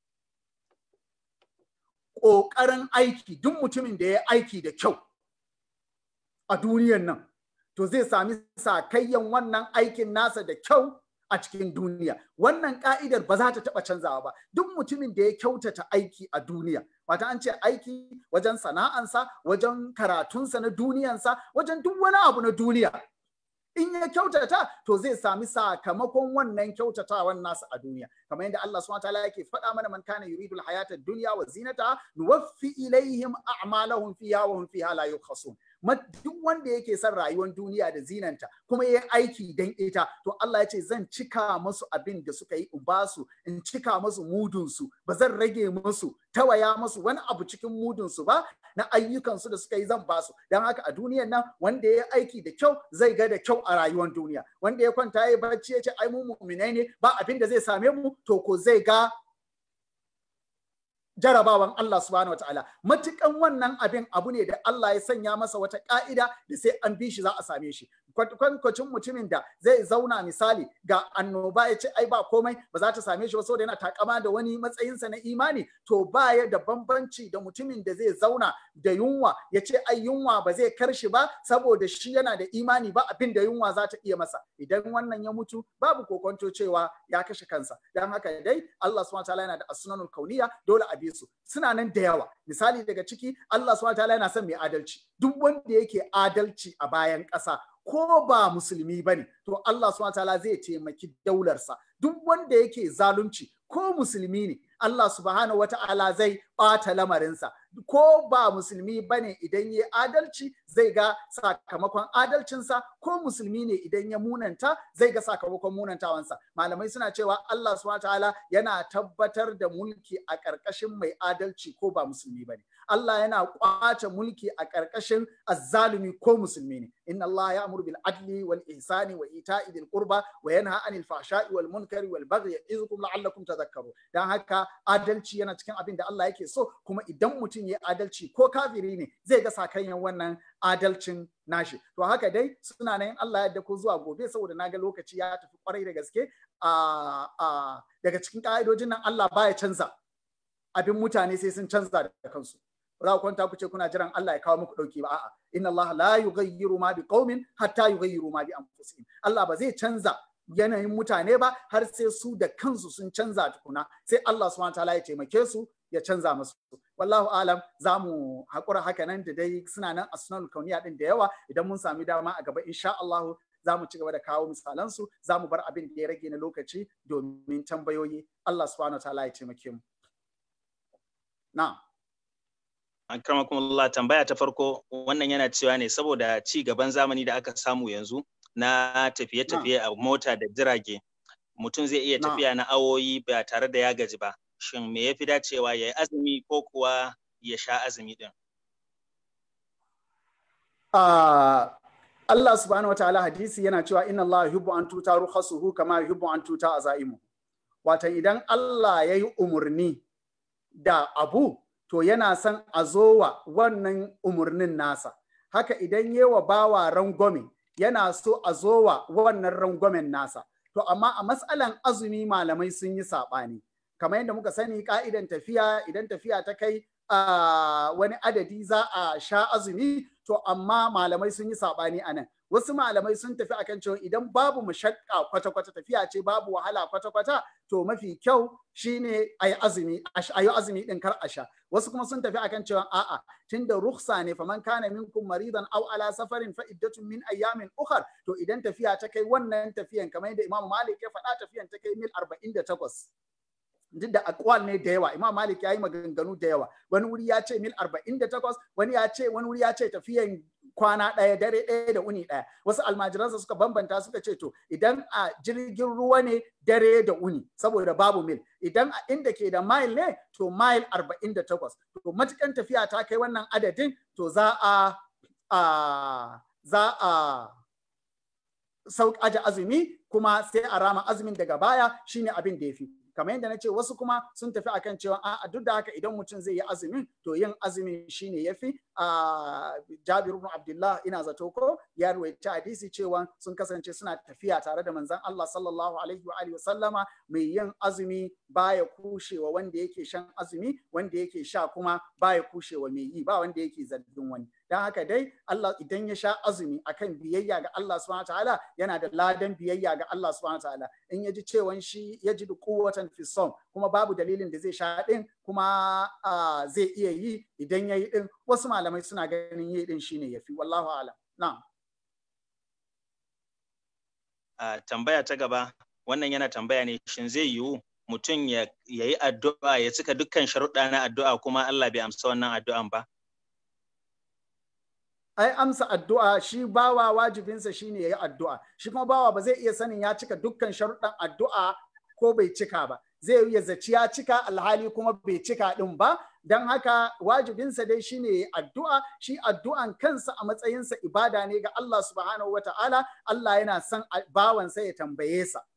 ƙoƙarin aiki, duk mutumin da ya aiki da kyau a duniyan nan to zai sami sakayyan wannan aikin nasa da kyau a cikin duniya. Wannan ka'idar ba za ta taɓa canzawa ba. Duk mutumin da ya kyautata aiki a duniya, wata an ce aiki wajen sana'ansa, wajen karatunsa na duniyansa, wajen duk wani abu na duniya, in ya kyautata to zai sami sakamakon wannan kyautatawan nasa a duniya. Kamar yadda Allah subhanahu wa ta'ala yake faɗa mana, man kana yuridul hayata dunya wa zinata nuwaffi ilaihim a'malahum fiha wa hum fiha la yubkhasun. Duk wanda yake son rayuwar duniya da zinanta kuma ya aiki dan ita, to Allah ya ce zan cika masu abin da suka yi in basu, in cika masu mudunsu, ba zan rage musu, tawaya masu wani abu cikin mudunsu ba na ayyukansu da suka yi zan basu. Don haka a duniyan nan wanda ya aiki da kyau zai ga da kyau a rayuwar duniya. Wanda ya kwanta ya yi bacci ya ce ai mu mu'minai ne ba abin da zai same mu, to ko zai ga jarabawan Allah subhanahu wa ta'ala. Matukan wannan abin abu ne da Allah ya sanya masa wata ka'ida da sai an bi shi za a same shi. Kwankwacin mutumin da zai zauna misali ga annoba ya ce ai ba komai ba za ta same shi ba saboda yana takama da wani matsayinsa na imani, to ba ya da bambanci da mutumin da zai zauna da yunwa ya ce ai yunwa ba zai kar shi ba saboda shi yana da imani ba abin da yunwa za ta iya masa. Idan wannan ya mutu babu kokonto cewa ya kashe kansa. Don haka dai Allah subhanahu wa ta'ala yana da as-sunanul kauniyya, dole a bi su. Suna nan da yawa. Misali daga ciki Allah subhanahu wa ta'ala yana son mai adalci. Duk wanda yake adalci a bayan ƙasa ko ba musulmi bane, to Allah subhanahu wa ta'ala zai taimaki daularsa. Duk wanda yake zalunci ko musulmi ne, Allah subhanahu wa ta'ala zai ɓata lamarinsa. Ko ba musulmi bane idan ya adalci zai ga sakamakon adalcinsa, ko musulmi ne idan ya munanta zai ga sakamakon munantawansa. Malamai suna cewa Allah subhanahu wa ta'ala yana tabbatar da mulki a ƙarƙashin mai adalci ko ba musulmi bane. Allah yana ƙwace mulki a ƙarƙashin azzalumi ko musulmi ne. Inna Allah ya'muru bil adli wal ihsani wa ita'i dhil qurba wa yanha 'anil fahsha'i wal munkari wal baghi ya'izukum la'allakum tadhakkarun. Dan haka adalci yana cikin abin da Allah yake so, kuma idan mutum ya adalci ko kafiri ne zai ga sakayyan wannan adalcin nashi. To haka dai suna nan Allah ya yarda ko zuwa gobe, saboda naga lokaci ya tafi kwarai da gaske. A daga cikin ka'idojin nan Allah baya canza abin mutane sai sun canza da kansu. Ba za ku kwanta ku ce kuna jiran Allah ya kawo muku dauki ba, a'a. Inna Allah la yughayyiru ma biqaumin hatta yughayyiru ma bi anfusihim. Allah ba zai canza yanayin mutane ba har sai su da kansu sun canza tukuna, sai Allah subhanahu wa ta'ala ya taimake su ya canza musu. Wallahu alam, za mu haƙura haka nan da dai suna nan a sunan kauniya din da yawa. Idan mun sami dama a gaba insha Allah za mu ci gaba da kawo misalansu, za mu bar abin da ya rage na lokaci domin tambayoyi. Allah subhanahu wa ta'ala ya taimake mu. Na'am. Akramakumullah, tambaya ta farko wannan yana cewa ne saboda ci gaban zamani da aka samu yanzu na tafiye-tafiye a mota da jirage, mutum zai iya tafiya na awoyi ba tare da ya gaji ba. Shin me ya fi dacewa, ya yi azumi ko kuwa ya sha azumi din? Uh, Allah subhanahu wa ta'ala hadisi yana cewa inna Allah yuhibbu an tuta rukhasuhu kama yuhibbu an tuta azaimu. Wata idan Allah ya yi umarni da abu to yana son a zo wa wannan umarnin nasa. Haka idan yewa bawa rangwame yana so a zo wa wannan rangwamen nasa. To amma a matsalan azumi malamai sun yi saɓani. Kamar yadda muka sani ka'idan tafiya, idan tafiya ta kai uh, wani adadi za a sha azumi, to amma malamai sun yi saɓani a nan. Wasu malamai sun tafi akan cewa idan babu mashakka kwata-kwata, tafiya ce babu wahala kwata-kwata, to mafi kyau shine a yi azumi, a yi azumi din kar a sha. Wasu kuma sun tafi akan cewa a'a, tunda rukhsa ne, faman kana minkum maridan aw ala safarin fa iddatun min ayyamin ukhar, to idan tafiya ta kai wannan tafiyan kamar yadda Imam Malik ya faɗa, tafiyan ta kai mil arba'in da takwas. Duk da akwal ne da yawa, Imam Malik ya yi maganganu da yawa. Wani wuri ya ce mil arba'in da takwas, wani ya ce wani wuri ya ce tafiyan kwana ɗaya, dare ɗaya da uni ɗaya. Wasu almajiransa suka bambanta suka ce to idan a jirgin ruwa ne dare da uni saboda babu mil, idan a inda ke da mile ne to mile arba'in da takwas. To matukan tafiya ta kai wannan adadin to za a a za a sauƙa aje azumi, kuma sai a rama azumin daga baya, shine abin da ya fi. Kamar yadda na ce wasu kuma sun tafi akan cewa a duk da haka idan mutum zai yi azumin to yin azumin shine yafi. a Jabir ibn Abdullah ina zato ko ya ruwaita hadisi cewa sun kasance suna tafiya tare da manzon Allah sallallahu alaihi wa alihi wasallama, mai yin azumi baya kushewa wanda yake shan azumi, wanda yake sha kuma baya kushewa mai yi, ba wanda yake zargin wani. Dan haka dai Allah idan ya sha azumi akan biyayya ga Allah subhanahu wataala yana da ladan biyayya ga Allah subhanahu wataala. In ya ji cewan shi ya ji quwwatan fi sawm, kuma babu dalilin da zai sha din, kuma uh, zai iya yi idan ya yi din. Wasu malamai suna ganin yi din shine yafi, wallahu a'lam. Na'am. Uh, tambaya ta gaba, wannan yana tambaya ne, shin zai yiwu mutum ya yi addu'a ya cika dukkan sharuɗa na addu'a kuma Allah bai amsa wannan addu'an ba? Ai amsa addu'a shi bawa wajibinsa shine ya yi addu'a, shi kuma bawa ba zai iya sanin ya cika dukkan sharuɗan addu'a ko bai cika ba. Zai iya zaci ya cika alhali kuma bai cika ɗin ba. Don haka wajibinsa dai shine ya yi addu'a, shi addu'an kansa a matsayinsa ibada ne ga Allah subhanahu wa ta'ala. Allah yana son bawansa ya tambaye sa.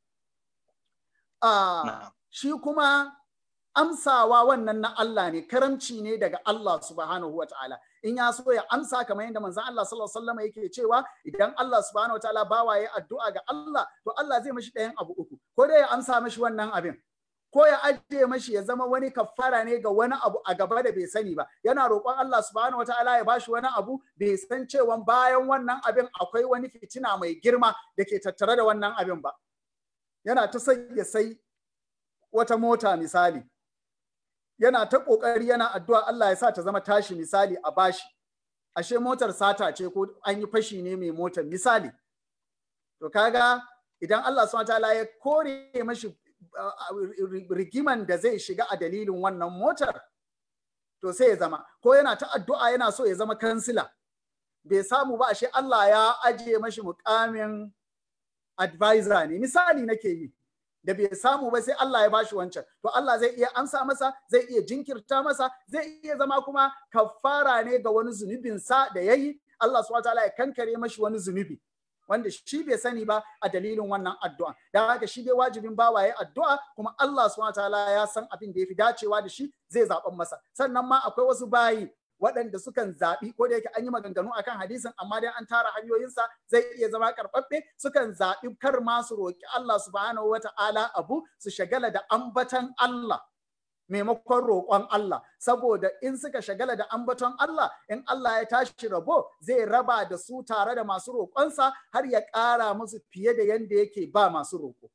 Uh, shi kuma amsawa wannan na Allah ne, karamci ne daga Allah subhanahu wa ta'ala. In ya so ya amsa kamar yadda manzon Allah sallallahu alaihi wasallam yake cewa idan Allah subhanahu wa ta'ala bawa ya addu'a ga Allah, to Allah zai mashi ɗayan abu uku, ko dai ya amsa mashi wannan abin, ko ya ajiye mashi ya zama wani kafara ne ga wani abu a gaba da bai sani ba. Yana roƙon Allah subhanahu wa ta'ala ya bashi wani abu, bai san cewa bayan wannan abin akwai wani fitina mai girma da ke tattare da wannan abin ba. Yana ta sai ya sai wata mota misali, yana ta ƙoƙari yana addu'a Allah ya sa ta zama tashi misali a bashi, ashe motar sata ce ko an yi fashi ne mai motar misali. To kaga idan Allah subhanahu wataala ya kore mashi rigiman da zai shiga a dalilin wannan motar, to sai ya zama ko yana ta addu'a yana so ya zama kansila, bai samu ba, ashe Allah ya ajiye mashi mukamin advisor ne misali nake yi, da bai samu ba sai Allah ya bashi wancan, to Allah zai iya amsa masa, zai iya jinkirta masa, zai iya zama kuma kafara ne ga wani zunubinsa da ya yi. Allah subhanahu wataala ya kankare mashi wani zunubi wanda shi bai sani ba a dalilin wannan addu'a. Da haka shi dai wajibin bawa ya addu'a, kuma Allah subhanahu wataala ya san abin da ya fi dacewa da shi zai zaɓan masa. Sannan ma akwai wasu bayi waɗanda sukan zaɓi, ko da yake an yi maganganu akan hadisin, amma dai an tara hanyoyinsa zai iya zama karɓaɓɓe, sukan zaɓi kar ma su roƙi Allah subhanahu wata'ala abu, su shagala da ambatan Allah maimakon roƙon Allah, saboda in suka shagala da ambaton Allah, in Allah ya tashi rabo zai raba da su tare da masu roƙonsa har ya ƙara musu fiye da yanda yake ba masu roƙo.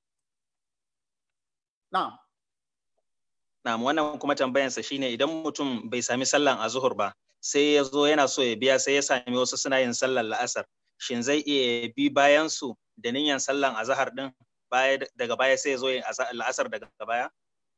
Na'am. Na'am, wannan kuma tambayansa shine idan mutum bai sami sallan azuhur ba, sai ya zo yana so ya biya, sai ya sami wasu suna yin sallan la'asar, shin zai iya bi bayan su da niyyar sallan azhar din, baya daga baya sai ya zo yin la'asar daga baya?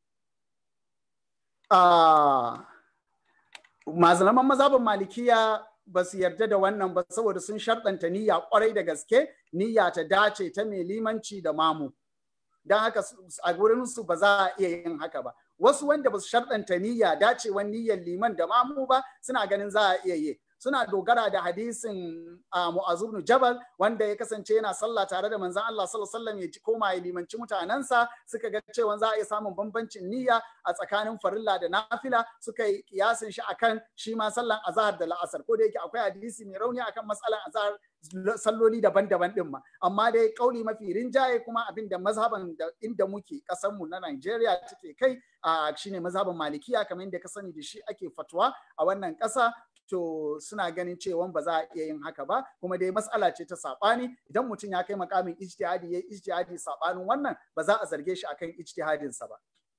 Ah, mazalaman mazhabin malikiya ba su yarda da wannan ba, saboda sun sharɗanta niyya kwarai da gaske, niyya ta dace ta mai limanci da mamu. Don haka a gurinsu ba za a iya yin haka ba. Wasu wanda ba su sharɗanta niyya dacewan niyyar liman da mamu ba suna ganin za a iya yi. suna dogara da hadisin Mu'az ibn Jabal wanda ya kasance yana sallah tare da manzon Allah sallallahu alaihi wasallam ya koma ya limanci mutanensa, suka ga cewa za a iya samun bambancin niyya a tsakanin farilla da nafila, suka yi kiyasin shi akan shi ma sallan azhar da la'asar, ko da yake akwai hadisi mai rauni akan matsalan azhar salloli daban-daban din ma, amma dai kauli mafi rinjaye kuma abin da mazhaban da inda muke kasan mu na Najeriya take kai a shine mazhaban malikiya, kamar yadda ka sani da shi ake fatwa a wannan kasa, to suna ganin cewa ba za a iya yin haka ba, kuma dai matsala ce ta sabani. Idan mutum ya kai makamin ijtihadi yayi ijtihadi sabanin wannan, ba za a zarge shi akan ijtihadin sa ba.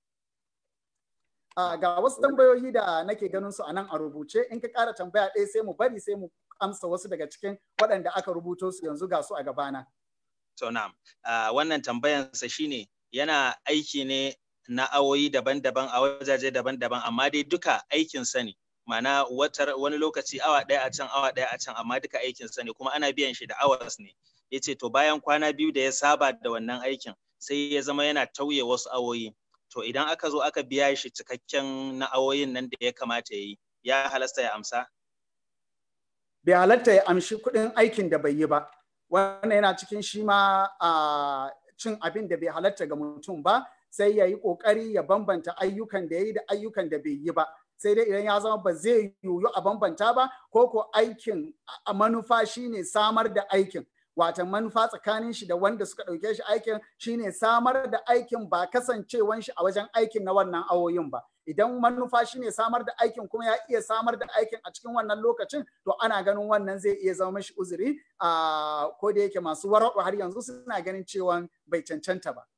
Uh, ga wasu tambayoyi da nake ganin su a nan a rubuce, in ka ƙara tambaya ɗaya sai mu bari sai mu amsa wasu daga cikin waɗanda aka rubuto su yanzu ga su a gabana. To na'am, uh, wannan tambayansa shine yana aiki ne na awoyi daban-daban a wajaje daban-daban, amma dai duka aikin sa ne. Ma'ana wani lokaci awa ɗaya a can awa ɗaya a can, amma duka aikin sa ne kuma ana biyan shi da hours ne. Yace to bayan kwana biyu da ya saba da wannan aikin sai ya zama yana tauye wasu awoyi. To idan aka zo aka biya shi cikakken na awoyin nan da ya kamata ya yi, ya halasta ya amsa? Bai halatta ya amshi kuɗin aikin da bai yi ba. Wannan yana cikin shi ma a cin abin da bai halatta ga mutum ba, sai ya yi ƙoƙari ya bambanta ayyukan da ya yi da ayyukan da bai yi ba. Sai dai idan ya zama ba zai yiwu a bambanta ba, ko ko aikin a manufa shine samar da aikin. Watan manufa tsakanin shi da wanda suka ɗauke shi aikin shine samar da aikin, ba kasancewan shi a wajen aikin na wannan awoyin ba. Idan manufa shine samar da aikin kuma ya iya samar da aikin a cikin wannan lokacin, to ana ganin wannan zai iya zama mashi uzuri, a ko da yake masu wara'u har yanzu suna ganin cewa bai cancanta ba.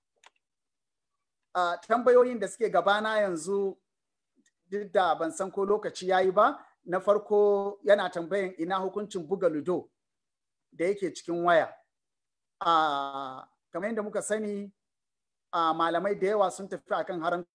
Uh, tambayoyin da suke gabana yanzu, duk da ban san ko lokaci yayi ba, na farko yana tambayan ina hukuncin buga ludo da yake cikin waya. Uh, kamar yadda muka sani, uh, malamai da yawa sun tafi akan haram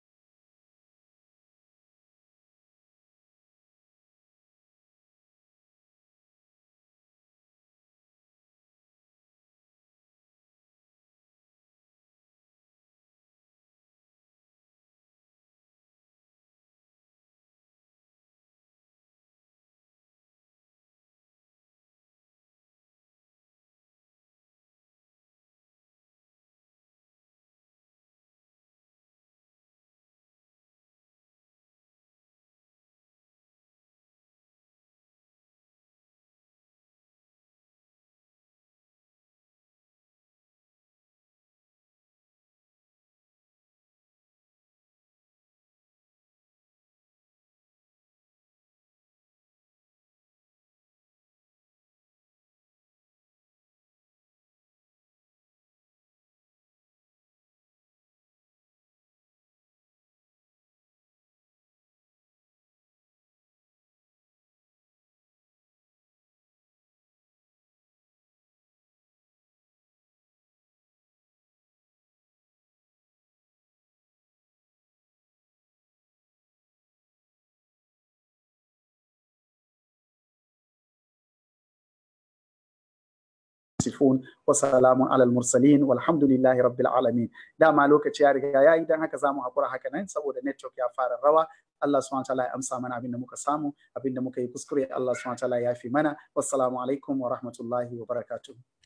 wa salamun alal mursalin walhamdulillahi rabbil alamin. Dama lokaci ya riga yayi, dan haka zamu hakura haka nan saboda network ya fara rawa. Allah subhanahu wa ta'ala ya amsa mana abin da muka samu, abin da muka yi kuskure Allah subhanahu wa ta'ala ya fi mana. Wassalamu alaikum wa rahmatullahi wa barakatuh.